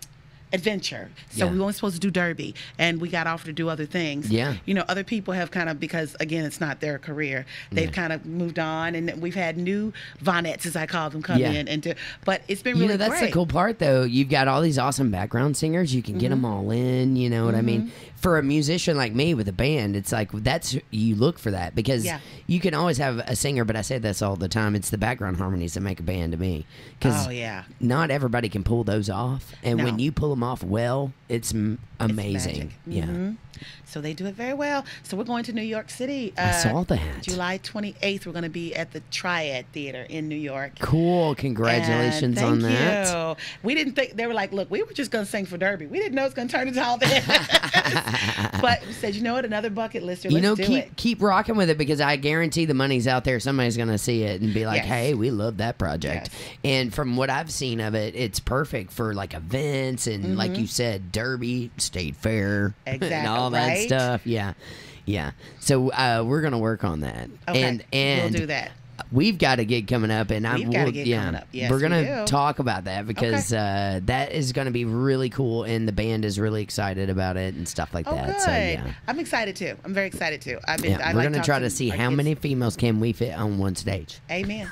adventure. So Yeah. we weren't supposed to do derby, and we got offered to do other things. Yeah. You know, other people have kind of, because again, it's not their career. They've Yeah. kind of moved on, and we've had new Vonettes, as I call them, come Yeah. in and do. But it's been You really know, that's great. the cool part, though. You've got all these awesome background singers. You can get them all in. You know what I mean? For a musician like me with a band, it's like that's you look for that because Yeah. you can always have a singer. But I say this all the time. It's the background harmonies that make a band to me. Because Oh yeah. not everybody can pull those off, and when No. you pull them off well, it's m- amazing. magic. Yeah. Mhm. So they do it very well. So we're going to New York City. Uh, I saw that. July twenty-eighth, we're going to be at the Triad Theater in New York. Cool. Congratulations And on thank that. you. We didn't think, they were like, look, we were just going to sing for Derby. We didn't know it was going to turn into all this. But we said, you know what, another bucket lister. You Let's know, do keep it. keep rocking with it because I guarantee the money's out there. Somebody's gonna see it and be like, Yes. "Hey, we love that project." Yes. And from what I've seen of it, it's perfect for like events and, like you said, Derby, State Fair, and Exactly, all that right? stuff. Yeah, yeah. So uh, we're gonna work on that. Okay, and and we'll do that. We've got a gig coming up, and I We've got a will- gig yeah, coming up. Yes, we're we gonna do. talk about that because uh, that is gonna be really cool, and the band is really excited about it and stuff like Oh, that. good. So yeah. I'm excited too. I'm very excited too. I've been. Yeah, I we're like gonna talk try to see our how kids. many females can we fit on one stage. Amen.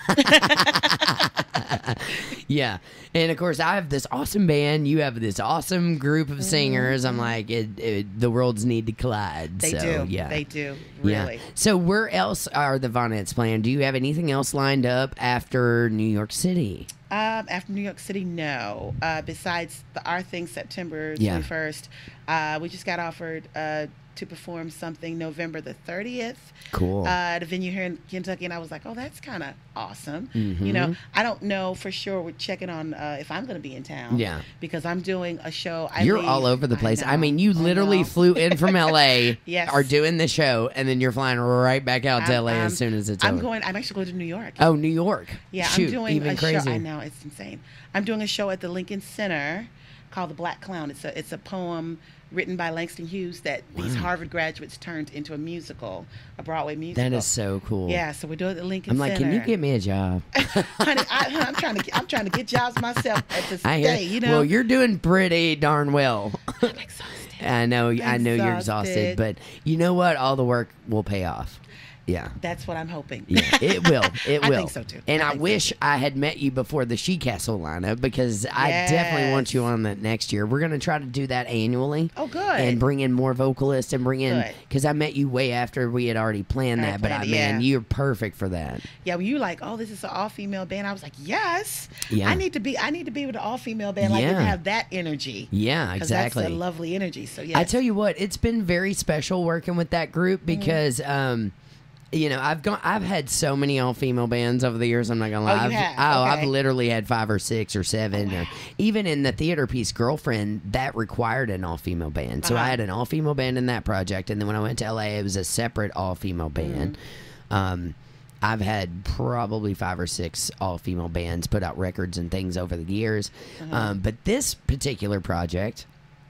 Yeah, and of course I have this awesome band. You have this awesome group of singers. I'm like, it, it, the worlds need to collide. They so, do. Yeah, They do. Yeah. Really. So where else are the Vonettes playing? Do you have anything else lined up after New York City? Um, after New York City, no. Uh, besides the Our Thing, September Yeah. twenty-first, uh, we just got offered uh, to perform something November the thirtieth. Cool. Uh, at a venue here in Kentucky, and I was like, "Oh, that's kind of awesome." Mhm. You know, I don't know for sure. We're checking on uh, if I'm going to be in town. Yeah. because I'm doing a show. I You're leave- all over the place. I, know, mean, you I literally know. flew in from L A, Yes. are doing the show, and then you're flying right back out to I'm- L A I'm- as soon as it's I'm over. going. I'm actually going to New York. Oh, New York. Yeah, Shoot, I'm doing even a crazier. show. I know, it's insane. I'm doing a show at the Lincoln Center called The Black Clown. It's a it's a poem written by Langston Hughes that these Wow. Harvard graduates turned into a musical, a Broadway musical. That is so cool. Yeah, so we're doing it at the Lincoln I'm like, Center. can you get me a job? Honey, I, I'm trying to get, I'm trying to get jobs myself at to I hear. stay. You know, Well, you're doing pretty darn well. I'm exhausted. I know. I know you're exhausted, Exhausted. but you know what? All the work will pay off. Yeah. That's what I'm hoping. Yeah, it will. It I will. think so, too. And I I, think so, wish too. I had met you before the She Castle lineup because I definitely want Yes. you on that next year. We're going to try to do that annually. Oh, good. And bring in more vocalists and bring in Good. because I met you way after we had already planned Already that. But I, planned it, man, yeah. you're perfect for that. Yeah, when you like, oh, this is an all female band. I was like, yes. Yeah. I need to be. I need to be with an all female band. Like Yeah. and have that energy. Yeah, 'Cause exactly. That's a lovely energy. So yeah. I tell you what, it's been very special working with that group Mm-hmm. because, um, you know, I've gone, I've had so many all female bands over the years. I'm not gonna lie. Oh, you I've, have? oh, I've Okay. literally had five or six or seven. Or even in the theater piece, Girlfriend, that required an all female band. So Uh-huh. I had an all female band in that project, and then when I went to L A, it was a separate all female band. Mm-hmm. Um, I've had probably five or six all female bands put out records and things over the years, Uh-huh. um, but this particular project.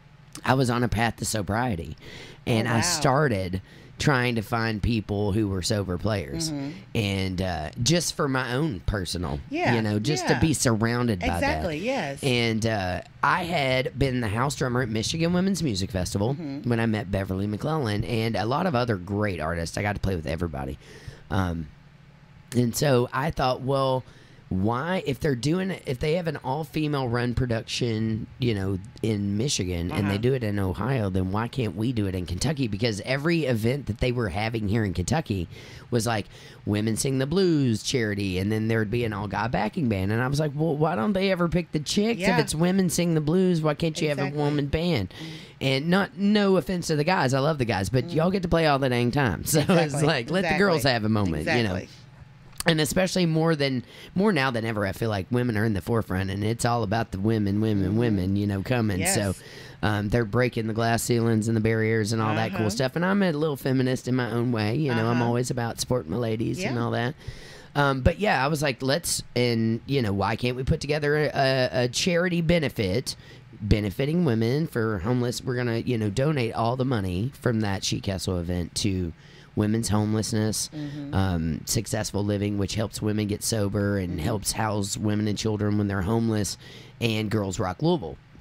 I was on a path to sobriety, and Oh, I wow. started trying to find people who were sober players, and uh, just for my own personal, Mm-hmm. Yeah, you know, just yeah. to be surrounded by Exactly. that. Yes. And uh, I had been the house drummer at Michigan Women's Music Festival Mm-hmm. when I met Beverly McClellan and a lot of other great artists. I got to play with everybody. Um, and so I thought, well, why, if they're doing it, if they have an all-female run production, you know, in Michigan and they Uh-huh. do it in Ohio, then why can't we do it in Kentucky? Because every event that they were having here in Kentucky was like Women Sing the Blues charity, and then there would be an all-guy backing band. And I was like, well, why don't they ever pick the chicks? Yeah. If it's Women Sing the Blues, why can't you have Exactly. a woman band? And not, no offense to the guys, I love the guys, but y'all get to play all the dang time. So it's Exactly. like, let the Exactly. girls have a moment, you know. Exactly. And especially more than more now than ever, I feel like women are in the forefront, and it's all about the women, women, women, you know, coming. Yes. So um, they're breaking the glass ceilings and the barriers and all that cool Uh-huh. stuff. And I'm a little feminist in my own way, you know. I'm Uh-huh. always about supporting my ladies and Yeah. all that. Um, but yeah, I was like, let's, and you know, why can't we put together a, a, a charity benefit? Benefiting women for homeless. We're gonna, you know, donate all the money from that She Castle event to women's homelessness, Mm-hmm. um, successful living, which helps women get sober and helps house women and children when they're homeless, and Girls Rock Louisville.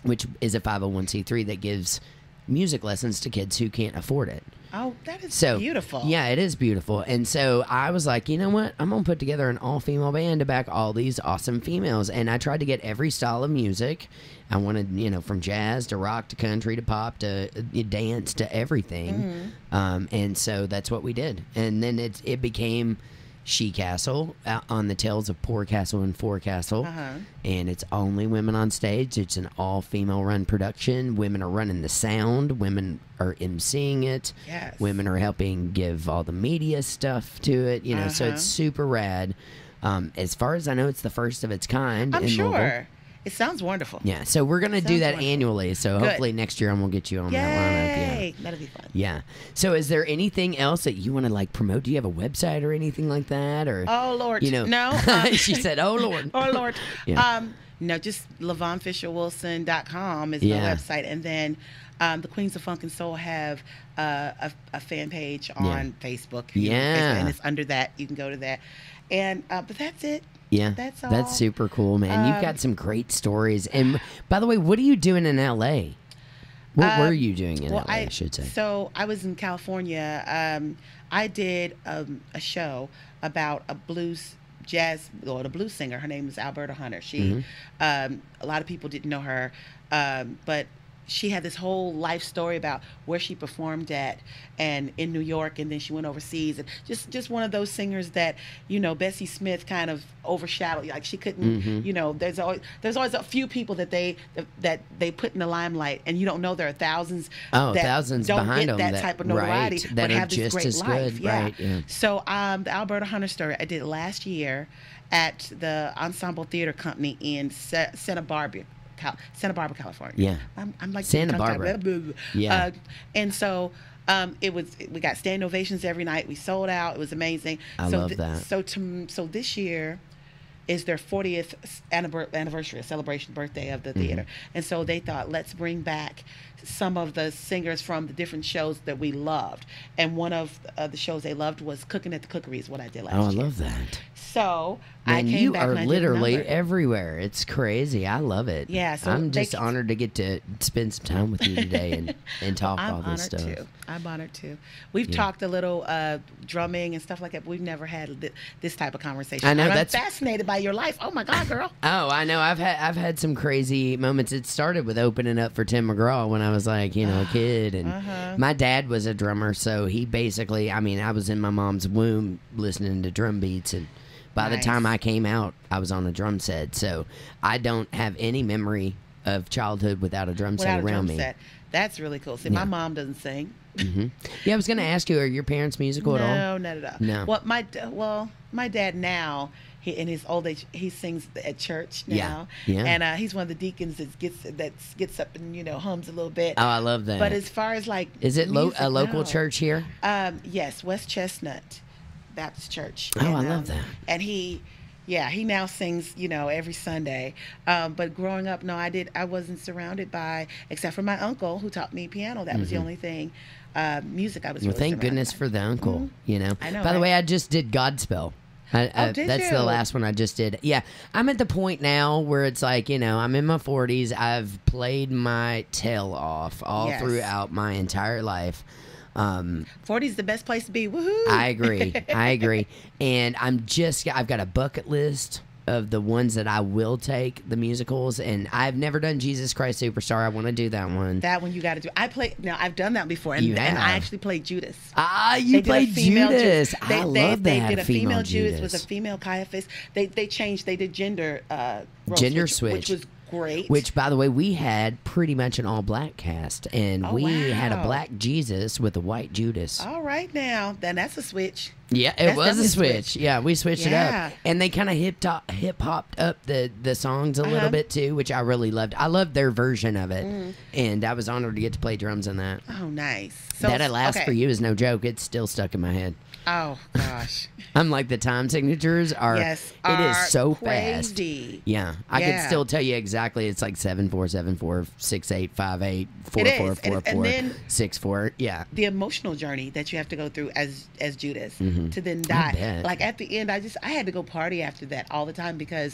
which is a five oh one c three that gives music lessons to kids who can't afford it. Oh, that is So beautiful. Yeah, it is beautiful. And so I was like, you know what? I'm gonna put together an all-female band to back all these awesome females. And I tried to get every style of music. I wanted, you know, from jazz to rock to country to pop to uh, dance to everything. Mm-hmm. Um, and so that's what we did. And then it it became She Castle, uh, on the Tales of Poor Castle and Forecastle. Uh-huh. And it's only women on stage. It's an all-female run production. Women are running the sound. Women are emceeing it. Yes. Women are helping give all the media stuff to it. You know, so Uh-huh. it's super rad. Um, as far as I know, it's the first of its kind. I'm in sure. Louisville. It sounds wonderful. Yeah, so we're gonna do Sounds that wonderful. annually. So Good. hopefully next year I'm gonna get you on that lineup. Yeah. Yay! That'll be fun. Yeah. So is there anything else that you want to like promote? Do you have a website or anything like that? Or Oh Lord, you know, no. um, she said, "Oh Lord." Oh Lord. Yeah. Um, no, just Lavon Fisher Wilson dot com is Yeah. my website, and then um, the Queens of Funk and Soul have uh, a, a fan page on Facebook. You know, Yeah. Facebook, and it's under that. You can go to that, and uh, but that's it. Yeah, That's all. That's super cool, man. You've Um, got some great stories. And by the way, what are you doing in L A? What Um, were you doing in well, L A? I, should say. So I was in California. Um, I did um, a show about a blues jazz or the blues singer. Her name is Alberta Hunter. She, Mm-hmm. um, a lot of people didn't know her, um, but she had this whole life story about where she performed at and in New York, and then she went overseas, and just just one of those singers that, you know, Bessie Smith kind of overshadowed. Like she couldn't, Mm-hmm. you know, there's always there's always a few people that they that they put in the limelight, and you don't know there are thousands Oh, that thousands don't behind get them that, that- type of notoriety, right, that but are have this just great as life. good, Yeah. right, yeah. So um, the Alberta Hunter story I did last year at the Ensemble Theater Company in Sa- Santa Barbara. Cal- Santa Barbara, California. Yeah. I'm, I'm like Santa tongue-tied. Barbara. Blah, blah, blah. Yeah. Uh, and so um, it was. We got standing ovations every night. We sold out. It was amazing. I so love th- that. So to, so this year is their fortieth annivers- anniversary, a celebration birthday of the theater, and so they thought, let's bring back some of the singers from the different shows that we loved. And one of uh, the shows they loved was Cooking at the Cookery, is what I did last Oh, I year. love that. So I Man, came you back are and I did a literally number. everywhere. It's crazy. I love it. Yeah, so I'm they- just honored to get to spend some time with you today and, and talk I'm all this honored stuff. too. I'm honored too. We've Yeah. talked a little uh, drumming and stuff like that, but we've never had th- this type of conversation. I know, And I'm that's- fascinated by your life. Oh my God, girl. Oh, I know. I've had I've had some crazy moments. It started with opening up for Tim McGraw when I was like, you know, a kid, and Uh-huh. my dad was a drummer, so he basically, I mean, I was in my mom's womb listening to drum beats, and by the Nice. time I came out, I was on a drum set. So I don't have any memory of childhood without a drum Without set a around drum me. set. That's really cool. See, Yeah. my mom doesn't sing. hmm Yeah, I was gonna ask you, are your parents musical at all? No, not at all. No. Well, my d- well, my dad now, he in his old age, he sings at church Yeah, now. yeah. And uh, he's one of the deacons that gets that gets up and, you know, hums a little bit. Oh, I love that. But as far as like, Is it lo- music, a local no. church here? Um, yes, West Chestnut Baptist Church. Oh, I And, love um, that. And he, yeah, he now sings, you know, every Sunday. Um, but growing up, no, I did. I wasn't surrounded by, except for my uncle who taught me piano. That was the only thing, uh, music I was. Mm-hmm. Well, really thank surrounded goodness by. for the uncle. You know. I know, By the right? way, I just did Godspell. I, Oh, I, did that's you? the last one I just did. Yeah, I'm at the point now where it's like, you know, I'm in my forties. I've played my tail off all Yes. throughout my entire life. Um, forty's the best place to be. Woohoo! I agree. I agree. And I'm just, I've got a bucket list of the ones that I will take, the musicals, and I've never done Jesus Christ Superstar. I want to do that one. That one you got to do. I play. Now I've done that before, and, You and I have. actually played Judas. Ah, They you did a played female Judas. They, I they, love they that. did a female, Judas. Judas Was a female Caiaphas. They they changed. They did gender uh, roles, Gender which, switch. which was great. Which, by the way, we had pretty much an all black cast, and Oh, we had a wow. black Jesus with a white Judas. All right now, then that's a switch. Yeah, it That's was a definitely a switch. switch. Yeah, we switched it Yeah. up, and they kind of hip top, hip hopped up the the songs a little Uh-huh. bit too, which I really loved. I loved their version of it, Mm. and I was honored to get to play drums in that. Oh, nice. So that at last okay. for you is no joke. It's still stuck in my head. Oh gosh. I'm like the time signatures are. Yes. it is are so fast. crazy. Yeah, I can Yeah. still tell you exactly. It's like seven four seven four six eight five eight four It is. four four And- and four then- six four. Yeah, The emotional journey that you have to go through as as Judas Mhm. to then I die. bet. Like at the end, I just I had to go party after that all the time because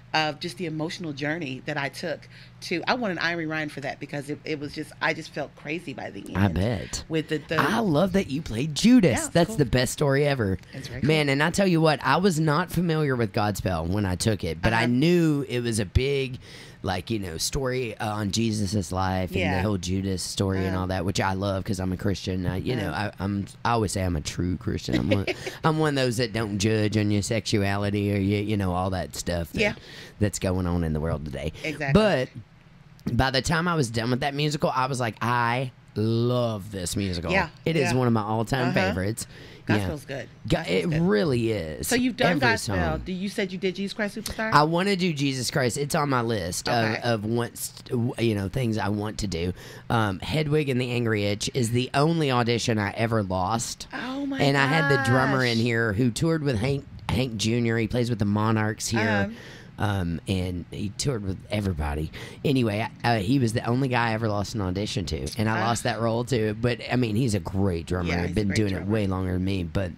of just the emotional journey that I took to. I won an Irie Ryan for that because it, it was just I just felt crazy by the end. I bet. With the, the I love that you played Judas. Yeah, That's cool. the best story ever. That's very Man, and I tell you what, I was not familiar with Godspell when I took it, but I Uh-huh. knew it was a big, like, you know, story uh, on Jesus' life and Yeah. the whole Judas story and Uh-huh. all that, which I love because I'm a Christian. I, you know, Uh-huh. I, I'm I always say I'm a true Christian. I'm one, I'm one of those that don't judge on your sexuality or you, you know all that stuff. That, Yeah. that's going on in the world today. Exactly. But by the time I was done with that musical, I was like, I love this musical. Yeah, It is yeah. one of my all-time Uh-huh. favorites. Gospel's good. Go- Gospel's It good. really is. So you've done Every Gospel. song. Do you said you did Jesus Christ Superstar? I want to do Jesus Christ. It's on my list Okay. of, of what's, you know, things I want to do. Um, Hedwig and the Angry Itch is the only audition I ever lost. oh my And I had the drummer in gosh. here who toured with Hank Hank Junior He plays with the Monarchs here. Um, Um, and he toured with everybody. Anyway, uh, he was the only guy I ever lost an audition to, and I Ah. lost that role too. But I mean, he's a great drummer. Yeah, I've he's a been great doing it drummer. way longer than me, but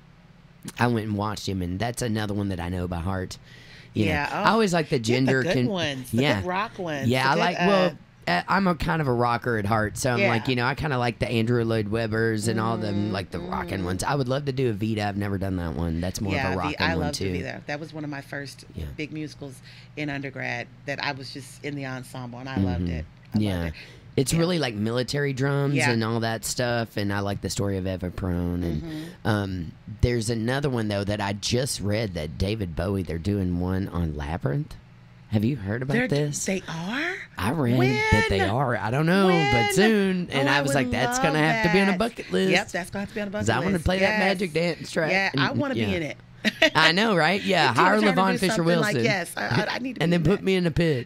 I went and watched him, and that's another one that I know by heart. You Yeah, know, oh, I always like the Get gender. the good con- ones, the yeah, good rock ones. yeah, the I good, like. uh, Well, uh, I'm a kind of a rocker at heart, so I'm Yeah. like, you know, I kind of like the Andrew Lloyd Webbers and all them, like the rockin' ones. I would love to do a Vita. I've never done that one. That's more yeah, of a the, rockin' I one love too. to be there. That was one of my first Yeah. big musicals in undergrad that I was just in the ensemble, and I loved it. I Yeah. loved it. It's Yeah. really like military drums Yeah. and all that stuff, and I like the story of Eva Peron. And Mm-hmm. um, there's another one though that I just read that David Bowie. They're doing one on Labyrinth. Have you heard about They're, this? They are. I read that they When? are. I don't know, When? but soon. And Oh, I was would like, that's love gonna have to be on a that. bucket list. Yep, that's going to have to be on a bucket 'Cause I list. want to play that Yes. magic dance track. Yeah, I and- want to yeah. be in it. I know, right? Yeah, Tina hire Turner do Levon Fisher something Wilson. Like, yes, I, I, I need to. and be then in put that. me in a pit.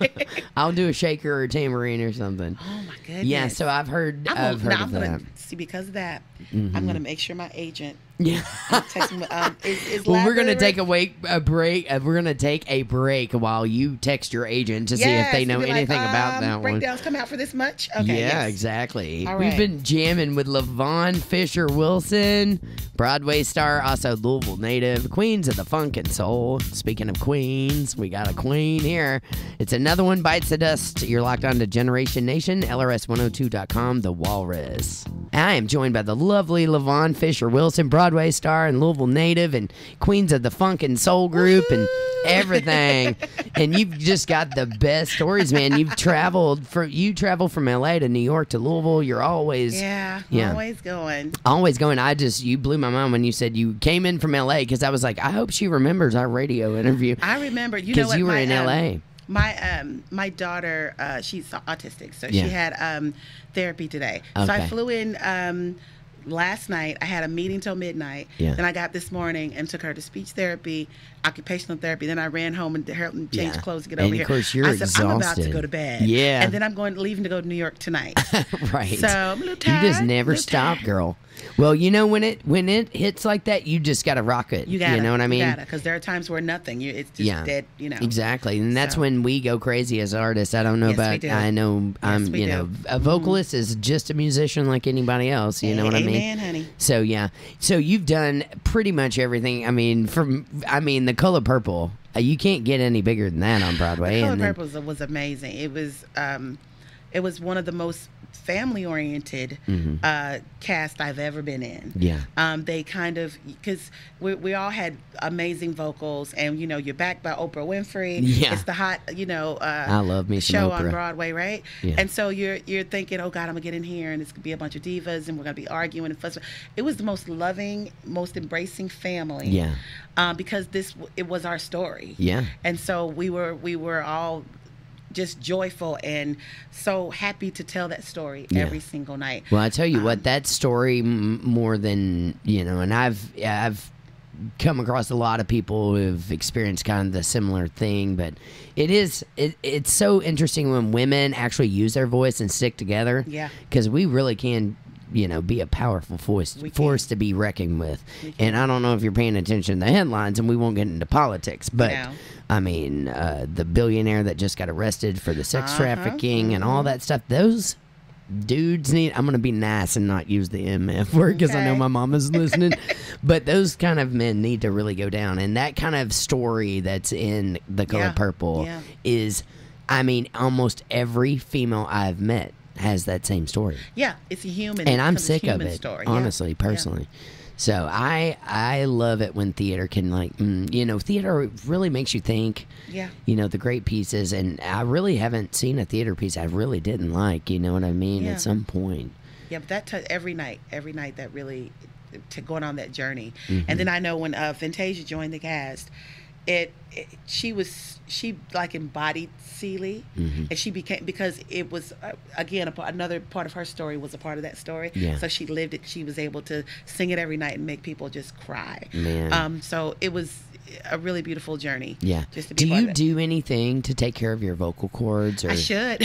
I'll do a shaker or a tambourine or something. Oh my goodness. Yeah, so I've heard. I'm I've gonna, heard now of I'm gonna that. see because of that. Mhm. I'm gonna make sure my agent Yeah. text me. Um, is, is Well, we're gonna Labyrinth- take a wait a break. Uh, we're gonna take a break while you text your agent to see if they Yes, know be like, anything about um, that one. Breakdowns come out for this much. Okay. Yeah, yes. exactly. All We've right. been jamming with LaVon Fisher Wilson, Broadway star, also Louisville native, Queens of the Funk and Soul. Speaking of queens, we got a queen here. It's another one bites the dust. You're locked on to Generation Nation, L R S one oh two dot com, The Walrus. I am joined by the lovely LaVon Fisher Wilson, Broadway star and Louisville native, and Queens of the Funk and Soul group, and everything. And you've just got the best stories, man. You've traveled from you travel from L A to New York to Louisville. You're always Yeah. Yeah. Always going. always going. I just you blew my mind when you said you came in from L A because I was like, I hope she remembers our radio interview I remember. You know because what? you were my, in um, L A. My um my daughter, uh, she's autistic, so Yeah. she had um therapy today. So Okay. I flew in um last night. I had a meeting till midnight. Yeah. Then I got this morning and took her to speech therapy, occupational therapy. Then I ran home and helped and changed Yeah. clothes to get And over of here. course, you're I said I'm about to exhausted. go to bed. Yeah. And then I'm going leaving to go to New York tonight. Right. So I'm a little You tired. just never little stop, tired. girl. Well, you know when it when it hits like that, you just gotta rock it. You got know what I mean? Because there are times where nothing. You it's just Yeah. dead. You know. Exactly, and that's So- when we go crazy as artists. I don't know Yes, we about. do. I know I'm. we you do. know, a vocalist is just a musician like anybody else. You know what I mean? Amen, honey. So yeah, so you've done pretty much everything. I mean, from I mean, The Color Purple. uh, You can't get any bigger than that on Broadway. The Color and then- Purple was, was amazing. It was um, it was one of the most family oriented uh, cast I've ever been in. Mm-hmm. Yeah. Um, they kind of because we we all had amazing vocals, and you know you're backed by Oprah Winfrey. Yeah. It's the hot you know uh, I love me some show Oprah. on Broadway, right? Yeah. And so you're you're thinking, oh God, I'm gonna get in here, and it's gonna be a bunch of divas, and we're gonna be arguing and fussing. It was the most loving, most embracing family. Yeah. Um, because this w- it was our story. Yeah. And so we were we were all just joyful and so happy to tell that story Yeah. every single night. Well, I tell you Um, what, that story m- more than you know, and I've I've come across a lot of people who've experienced kind of the similar thing, but it is it, it's so interesting when women actually use their voice and stick together. Yeah. because we really can. You know, be a powerful force, We can. force to be reckoned with. We can. And I don't know if you're paying attention to the headlines, and we won't get into politics, but No. I mean, uh, the billionaire that just got arrested for the sex Uh-huh. trafficking and all that stuff. Those dudes need. I'm gonna be nice and not use the M F word because I know Okay. my mama's listening. But those kind of men need to really go down, and that kind of story that's in The Color Yeah. Purple Yeah. is, I mean, almost every female I've met has that same story, Yeah, it's a human. and I'm it's a sick of human it, Story. Yeah. honestly, personally. So I I love it when theater can, like, mm, you know, theater really makes you think. Yeah. You know, the great pieces, and I really haven't seen a theater piece I really didn't like. You know what I mean? Yeah. At some point. Yeah, but that t- every night, every night that really to going on that journey. Mm-hmm. And then I know when uh, Fantasia joined the cast, it, it she was she like embodied Celie, Mm-hmm. and she became because it was uh, again a, part- another part of her story was a part of that story. Yeah. So she lived it. She was able to sing it every night and make people just cry. Man. Um. So it was a really beautiful journey. Yeah. Just to be Do a part you of it. do anything to take care of your vocal cords? Or I should.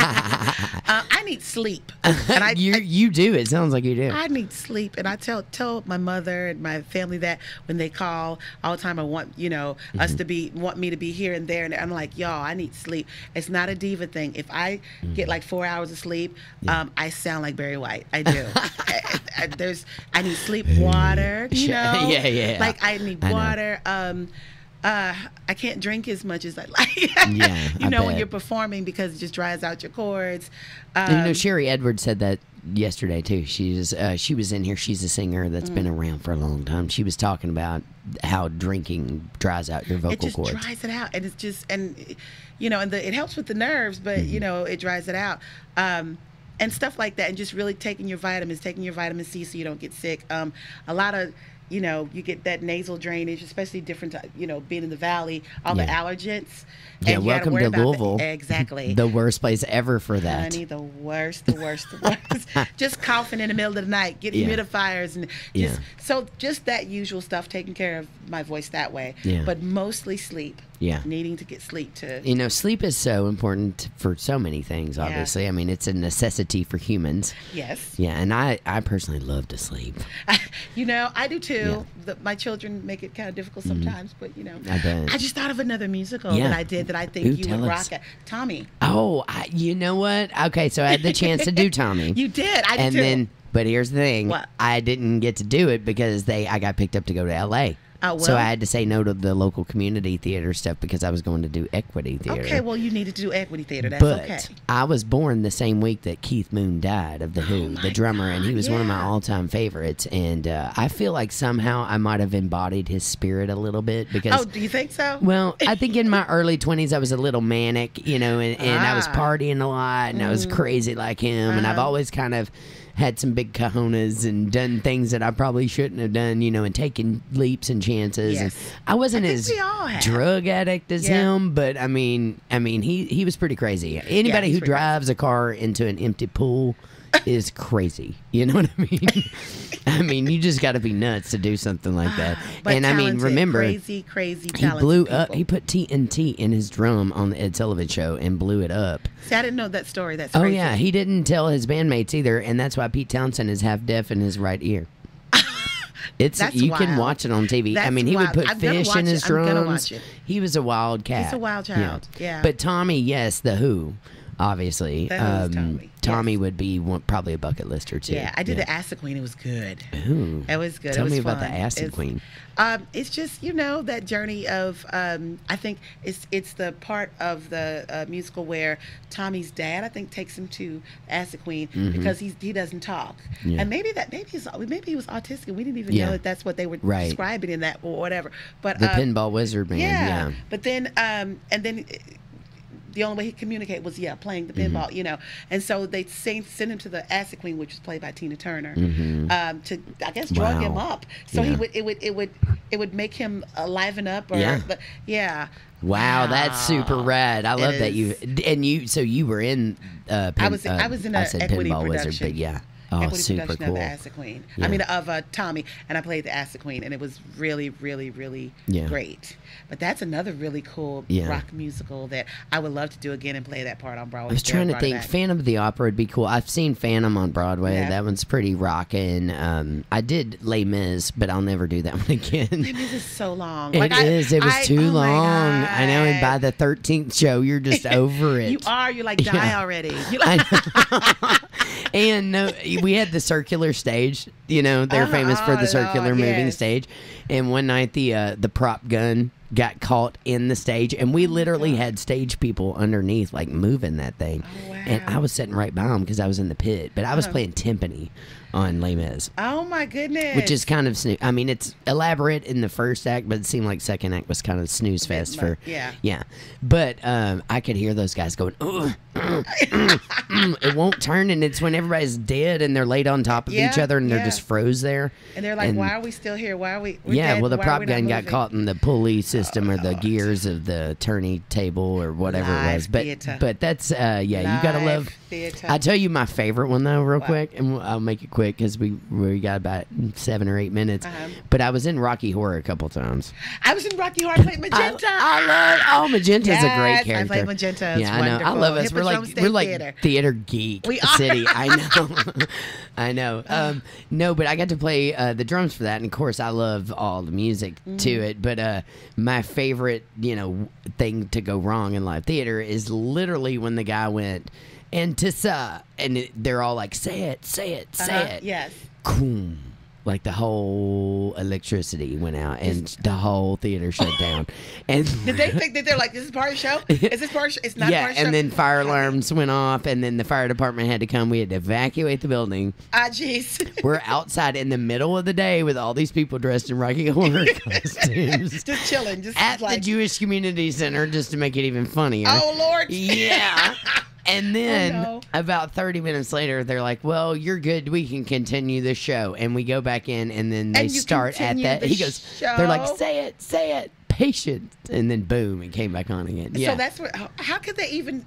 uh, I need sleep, and I, you I you do. It sounds like you do. I need sleep, and I tell tell my mother and my family that when they call all the time, I want you know Mm-hmm. us to be want me to be here and there, and I'm like, y'all, I need sleep. It's not a diva thing. If I Mm-hmm. get like four hours of sleep, um, I sound like Barry White. I do. I, I, there's I need sleep, water. You Sure. know, Yeah, yeah. Like I need I know. water. Um, uh, I can't drink as much as I like. Yeah, you I know when bet. you're performing because it just dries out your cords. Um, And, you know, Sherry Edwards said that yesterday too. She's uh, she was in here. She's a singer that's been Mm. around for a long time. She was talking about how drinking dries out your vocal it just cords. dries it out, and it's just and you know, and the, it helps with the nerves, but Mm-hmm. you know, it dries it out. Um, and stuff like that, and just really taking your vitamins, taking your vitamin C so you don't get sick. Um, a lot of, you know, you get that nasal drainage, especially different, ty- you know, being in the valley, all the Yeah. allergens. Yeah, and you gotta welcome worry to about that. Louisville. Exactly. The worst place ever for that. Honey, the worst, the worst, the worst. Just coughing in the middle of the night, get Yeah. humidifiers, and just Yeah. so just that usual stuff, taking care of my voice that way. Yeah. But mostly sleep. Yeah. Needing to get sleep to. You know, sleep is so important for so many things, obviously. I mean, it's a necessity for humans. Yes. Yeah, and I, I personally love to sleep. You know, I do too. Yeah. Mm-hmm. The, my children make it kind of difficult sometimes, but you know, I bet. I just thought of another musical Yeah. that I did that I think Ooh, you tell would us. rock at. Tommy. Oh, I, you know what? Okay, so I had the chance to do Tommy. You did. I did and too. then, but here's the thing. What? I didn't get to do it because they I got picked up to go to L A. Oh, So well. I had to say no to the local community theater stuff because I was going to do equity theater. Okay, well, you needed to do equity theater. That's but okay. I was born the same week that Keith Moon died of The Who, Oh my the drummer, and he God, was one of my yeah. all-time favorites. And uh, I feel like somehow I might have embodied his spirit a little bit because Oh, do you think so? well, I think in my early twenties, I was a little manic, you know, and, and I was Ah. Mm. partying a lot and I was crazy like him. And I've Uh-huh. always kind of had some big cojones and done things that I probably shouldn't have done, you know, and taken leaps and chances. Yes. And I wasn't I think as we all have. drug addict as Yeah. him, but I mean, I mean, he, he was pretty crazy. Anybody he's who pretty drives a car into an empty pool is crazy. You know what I mean? I mean, you just got to be nuts to do something like that. But and I mean, talented, remember, crazy, crazy, he talented blew people. up. He put T N T in his drum on the Ed Sullivan Show and blew it up. See, I didn't know that story. That's Oh crazy. yeah, he didn't tell his bandmates either, and that's why Pete Townsend is half deaf in his right ear. It's That's you can wild. watch it on T V. I That's mean, he would wild. put I'm gonna fish watch in his it. I'm gonna drums. watch it. He was a wild cat. He's a wild child. Yeah. But Tommy, yes, the Who, obviously. The Who's um, Tommy, Tommy yes. would be one, probably a bucket lister too. Yeah, I did the Acid Queen. It was good. Ooh. It was good. Tell it was me about fun. the Acid It's- Queen. Um, it's just you know that journey of um, I think it's it's the part of the uh, musical where Tommy's dad I think takes him to Acid Queen because he's he doesn't talk Mm-hmm. Yeah. and maybe that maybe he's maybe he was autistic. We didn't even Yeah. know that that's what they were Right. describing in that or whatever. But The um, Pinball Wizard man. yeah. Yeah. But then, um, and then uh, the only way he could communicate was, yeah, playing the Mm-hmm. pinball, you know. And so they send, send him to the Acid Queen, which was played by Tina Turner, Mhm. um, to, I guess, drug Wow. him up. So he Yeah. would, it would, it would, it would make him uh, liven up or, Yeah. but, yeah. Wow, that's super rad. I It love that you is. and you. So you were in. Uh, pin, I was, uh, I was in I an said equity Pinball production. Wizard, but yeah. Oh, equity super production cool. of the Acid Queen. Yeah. I mean, of uh, Tommy, and I played the Acid Queen, and it was really, really, really Yeah. great. But that's another really cool Yeah. rock musical that I would love to do again and play that part on Broadway. I was They trying to brought it think. back. Phantom of the Opera would be cool. I've seen Phantom on Broadway. Yeah. That one's pretty rockin'. Um, I did Les Mis, but I'll never do that one again. Les Mis is so long. It Like, I- is. It was I- too oh my long. I know. And by God. the thirteenth show, you're just over it. You are. You're like, die Yeah. already. You're like, I know. And no, we had the circular stage. You know, they're Uh-huh, famous for the circular Lord, moving yes. stage. And one night, the uh, the prop gun got caught in the stage, and we literally had stage people underneath, like moving that thing. Oh, wow. And I was sitting right by them because I was in the pit, but I was Uh-huh. playing timpani on Les Mis. oh my goodness. Which is kind of snoo- I mean, it's elaborate in the first act, but it seemed like second act was kind of snooze fest mu- for yeah. yeah. But um, I could hear those guys going, "Ugh, mm, mm, mm." It won't turn, and it's when everybody's dead and they're laid on top of each Yeah, other and they're yeah. just froze there. And they're like, And- why are we still here? Why are we? We're yeah, dead, well, the why are prop we not gun got moving? caught in the pulley system or the gears of the tourney table or whatever it Live was. But theater. but that's uh, yeah, you gotta Live love. theater. I tell you my favorite one though, real What? quick, and I'll make it quick because we we got about seven or eight minutes. Uh-huh. But I was in Rocky Horror a couple times. I was in Rocky Horror. I played Magenta. I, I love. Oh, Magenta's a great Yes, I character. played Magenta. It's Yeah, I know. I wonderful. love us. We're Hippodrome like State we're like Theater. theater geek We are. city. I know. I know. Um, no, but I got to play uh, the drums for that, and of course, I love all the music Mm-hmm. to it. But uh, my favorite, you know, thing to go wrong in live theater is literally when the guy went and Tissa, and it, they're all like, "Say it, say it, say Uh-huh, it." Yes. Boom. Like the whole electricity went out and the whole theater shut down. And Did they think that they're like, this is part of the show? Is this part of the show? It's not yeah, part of the show. and then fire alarms went off, and then the fire department had to come. We had to evacuate the building. Ah, jeez. We're outside in the middle of the day with all these people dressed in Rocky Horror costumes Just chilling. Just at like, the Jewish Community Center just to make it even funnier. oh, Lord. Yeah. And then Oh, no. about thirty minutes later, they're like, well, you're good. We can continue the show. And we go back in, and then they And you start at continue that. the He goes, they're like, show? say it, say it, patient. And then boom, it came back on again. Yeah. So that's what, how, how could they even...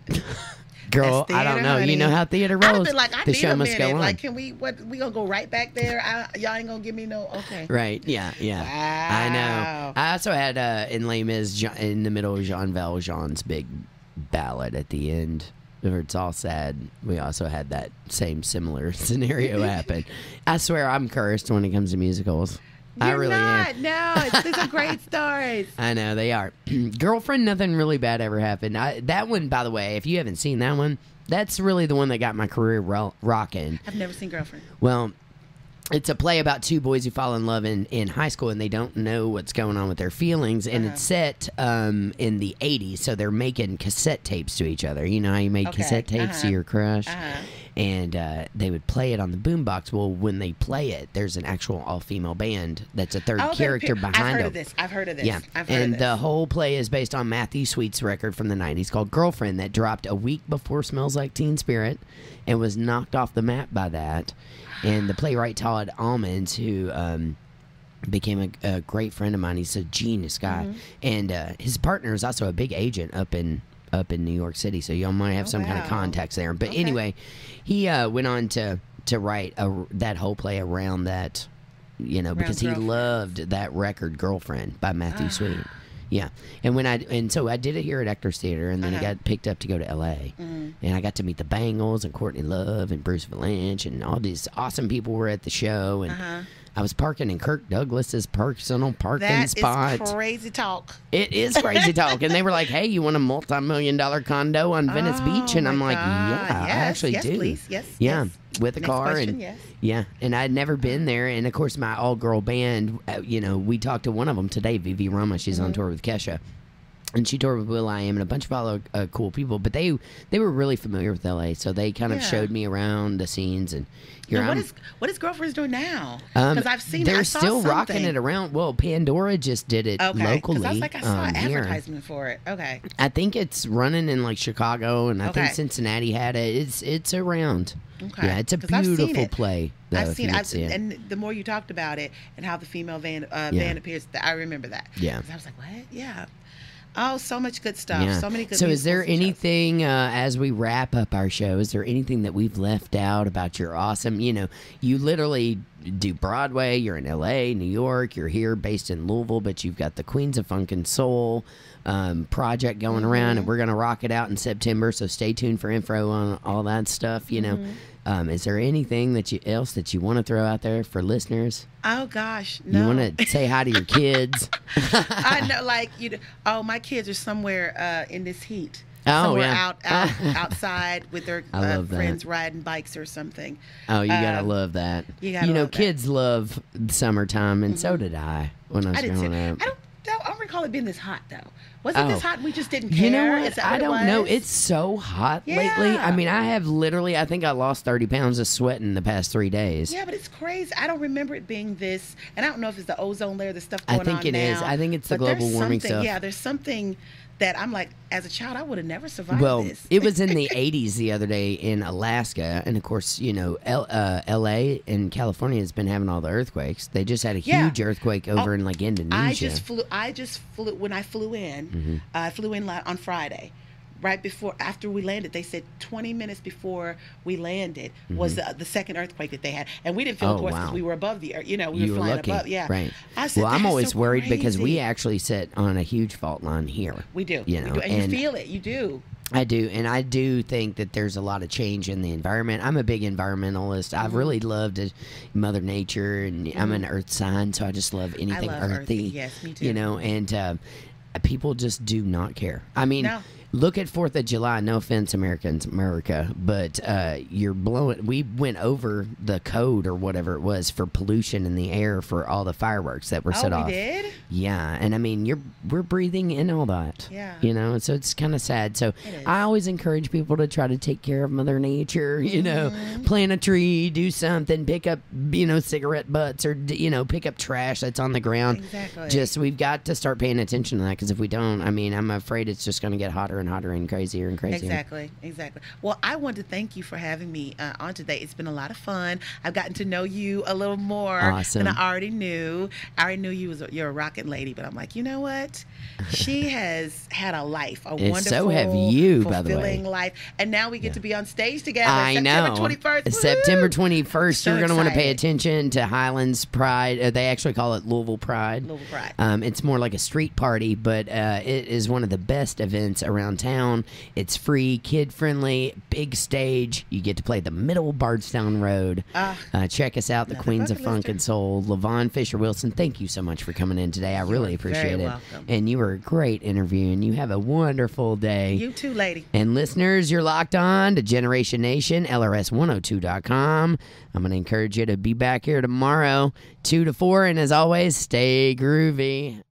Girl, That's I don't theater, know. You honey. know how theater I'd have rolls. been like, I the need show a must minute. go on. Like, can we, what, we gonna go right back there? I, y'all ain't gonna give me no, okay. Right. Yeah. Yeah. I know. Wow. I also had uh, in Les Mis, Jean- in the middle of Jean Valjean's big ballad at the end, where it's all sad. We also had that same similar scenario happen. I swear I'm cursed when it comes to musicals. I You're really not. am. No, it's, these are great stories. I know they are. Girlfriend, nothing really bad ever happened. I, that one, by the way, if you haven't seen that one, that's really the one that got my career ro- rocking. I've never seen Girlfriend. Well, it's a play about two boys who fall in love in, in high school and they don't know what's going on with their feelings. And Uh-huh. it's set um, in the eighties, so they're making cassette tapes to each other. You know how you made Okay, cassette tapes to uh-huh, your crush? uh-huh. And uh, they would play it on the boombox. Well, when they play it, there's an actual all-female band that's a third Oh, they're character pe- behind I've heard them. of this. I've heard of this. Yeah, I've heard and of the this. whole play is based on Matthew Sweet's record from the nineties called Girlfriend that dropped a week before Smells Like Teen Spirit and was knocked off the map by that. And the playwright Todd Almonds, who um, became a, a great friend of mine, he's a genius guy. Mm-hmm. And uh, his partner is also a big agent up in up in New York City, so y'all might have Oh, some kind of wow. contacts there. But Okay. anyway, he uh, went on to, to write a, that whole play around that, you know, because he Girlfriend. loved that record Girlfriend by Matthew Ah. Sweet. Yeah, and when I and so I did it here at Actors Theater, and then Uh-huh. I got picked up to go to L A, Mm. and I got to meet the Bangles and Courtney Love and Bruce Valanche, and all these awesome people were at the show, and Uh-huh. I was parking in Kirk Douglas's personal parking That spot. is crazy talk. It is crazy talk, and they were like, "Hey, you want a multi-million dollar condo on Venice Oh, Beach?" And I'm my like, God. "Yeah, I Yes, actually yes, do." please. Yes, yeah, yes. with a Next car question, and yes. yeah, and I'd never been there, and of course my all-girl band. Uh, you know, we talked to one of them today, Vivi Rama. She's on Mm-hmm. tour with Kesha. And she toured with Will I Am and a bunch of other uh, cool people, but they they were really familiar with L A, so they kind of Yeah. showed me around the scenes. And here Now, what I'm. is what is Girlfriend's doing now? um, Because I've seen. they're I saw still rocking something. it around. Well, Pandora just did it Okay. locally. Because I was like, I saw um, an here. advertisement for it. Okay. I think it's running in like Chicago, and I think Okay. Cincinnati had it. It's it's around. Okay. Yeah, it's a 'Cause I've seen beautiful it. play. Though, I've if seen you it. didn't I've, see it. and the more you talked about it and how the female van uh, Yeah. band appears, I remember that. Yeah. 'Cause I was like, what? Yeah. Oh, so much good stuff. Yeah. So many good So is there musicals and shows. anything, uh, as we wrap up our show, is there anything that we've left out about your awesome, you know, you literally do Broadway, you're in L A, New York, you're here based in Louisville, but you've got the Queens of Funk and Soul um, project going Mm-hmm. around, and we're going to rock it out in September, so stay tuned for info on all that stuff, you know. Mm-hmm. Um, is there anything that you else that you want to throw out there for listeners? Oh gosh, no. You want to say hi to your kids? I know, like you. know, Oh, my kids are somewhere uh, in this heat. Oh, somewhere yeah. out, out outside with their I uh, love that. friends riding bikes or something. Oh, you gotta Um, love that. you gotta know, love that. kids love summertime, and so did I when I was I did too. growing I up. don't, don't, I don't recall it being this hot though. Was it Oh. this hot? And we just didn't care. You know Is what? that I what it don't know. was? It's so hot lately. Yeah. I mean, I have literally, I think I lost thirty pounds of sweat in the past three days. Yeah, but it's crazy. I don't remember it being this, and I don't know if it's the ozone layer, the stuff I going think on it now. is. I think it's the but there's global warming something- stuff. Yeah, there's something that I'm like, as a child, I would have never survived Well, this. it was in the eighties the other day in Alaska, and of course, you know, L, uh, L A and California has been having all the earthquakes. They just had a Yeah. huge earthquake over Oh, in like Indonesia. I just flew. I just flew when I flew in. Mm-hmm. I flew in la- on Friday, right before after we landed. They said twenty minutes before we landed was the, the second earthquake that they had, and we didn't feel, Mm-hmm. Oh, of course, because wow. we were above the earth. You know, we you were were flying lucky, above. Yeah, right? I said, well, I'm "That is always so worried because we crazy." actually sit on a huge fault line here. we do. you we know, do. and, and- you feel it. You do. I do, and I do think that there's a lot of change in the environment. I'm a big environmentalist. I've Mm-hmm. really loved it, Mother Nature, and I'm an Earth sign, so I just love anything love earthy. earthy. Yes, me too. You know, and uh, people just do not care. I mean, No. look at Fourth of July. No offense, Americans, America, but uh, you're blowing. We went over the code or whatever it was for pollution in the air for all the fireworks that were Oh, set we off. did. Yeah, and I mean, you're we're breathing in all that. Yeah. You know, so it's kind of sad. So It is. I always encourage people to try to take care of Mother Nature. You know, Mm-hmm. plant a tree, do something, pick up you know cigarette butts, or you know pick up trash that's on the ground. Exactly. Just we've got to start paying attention to that because if we don't, I mean, I'm afraid it's just going to get hotter and hotter and crazier and crazier. Exactly, exactly. Well, I want to thank you for having me uh, on today. It's been a lot of fun. I've gotten to know you a little more Awesome. than I already knew. I already knew you was a, you're a rocket lady, but I'm like, you know what? She has had a life, a And wonderful, so have you, by the way. fulfilling life, and now we get to be on stage together. I September know. twenty-first. September Woohoo! twenty-first. So You're going to want to pay excited. attention to Highlands Pride. Uh, they actually call it Louisville Pride. Louisville Pride. Um, it's more like a street party, but uh, it is one of the best events around town. It's free, kid friendly, big stage. You get to play the middle of Bardstown Road. Ah, uh, check us out, the another Queens of bucket Funk lister. and Soul. Levon Fisher Wilson, thank you so much for coming in today. I really are appreciate very it. welcome. And you were a great interview, and you have a wonderful day. You too, lady. And listeners, you're locked on to Generation Nation, L R S one oh two dot com. I'm going to encourage you to be back here tomorrow, two to four. And as always, stay groovy.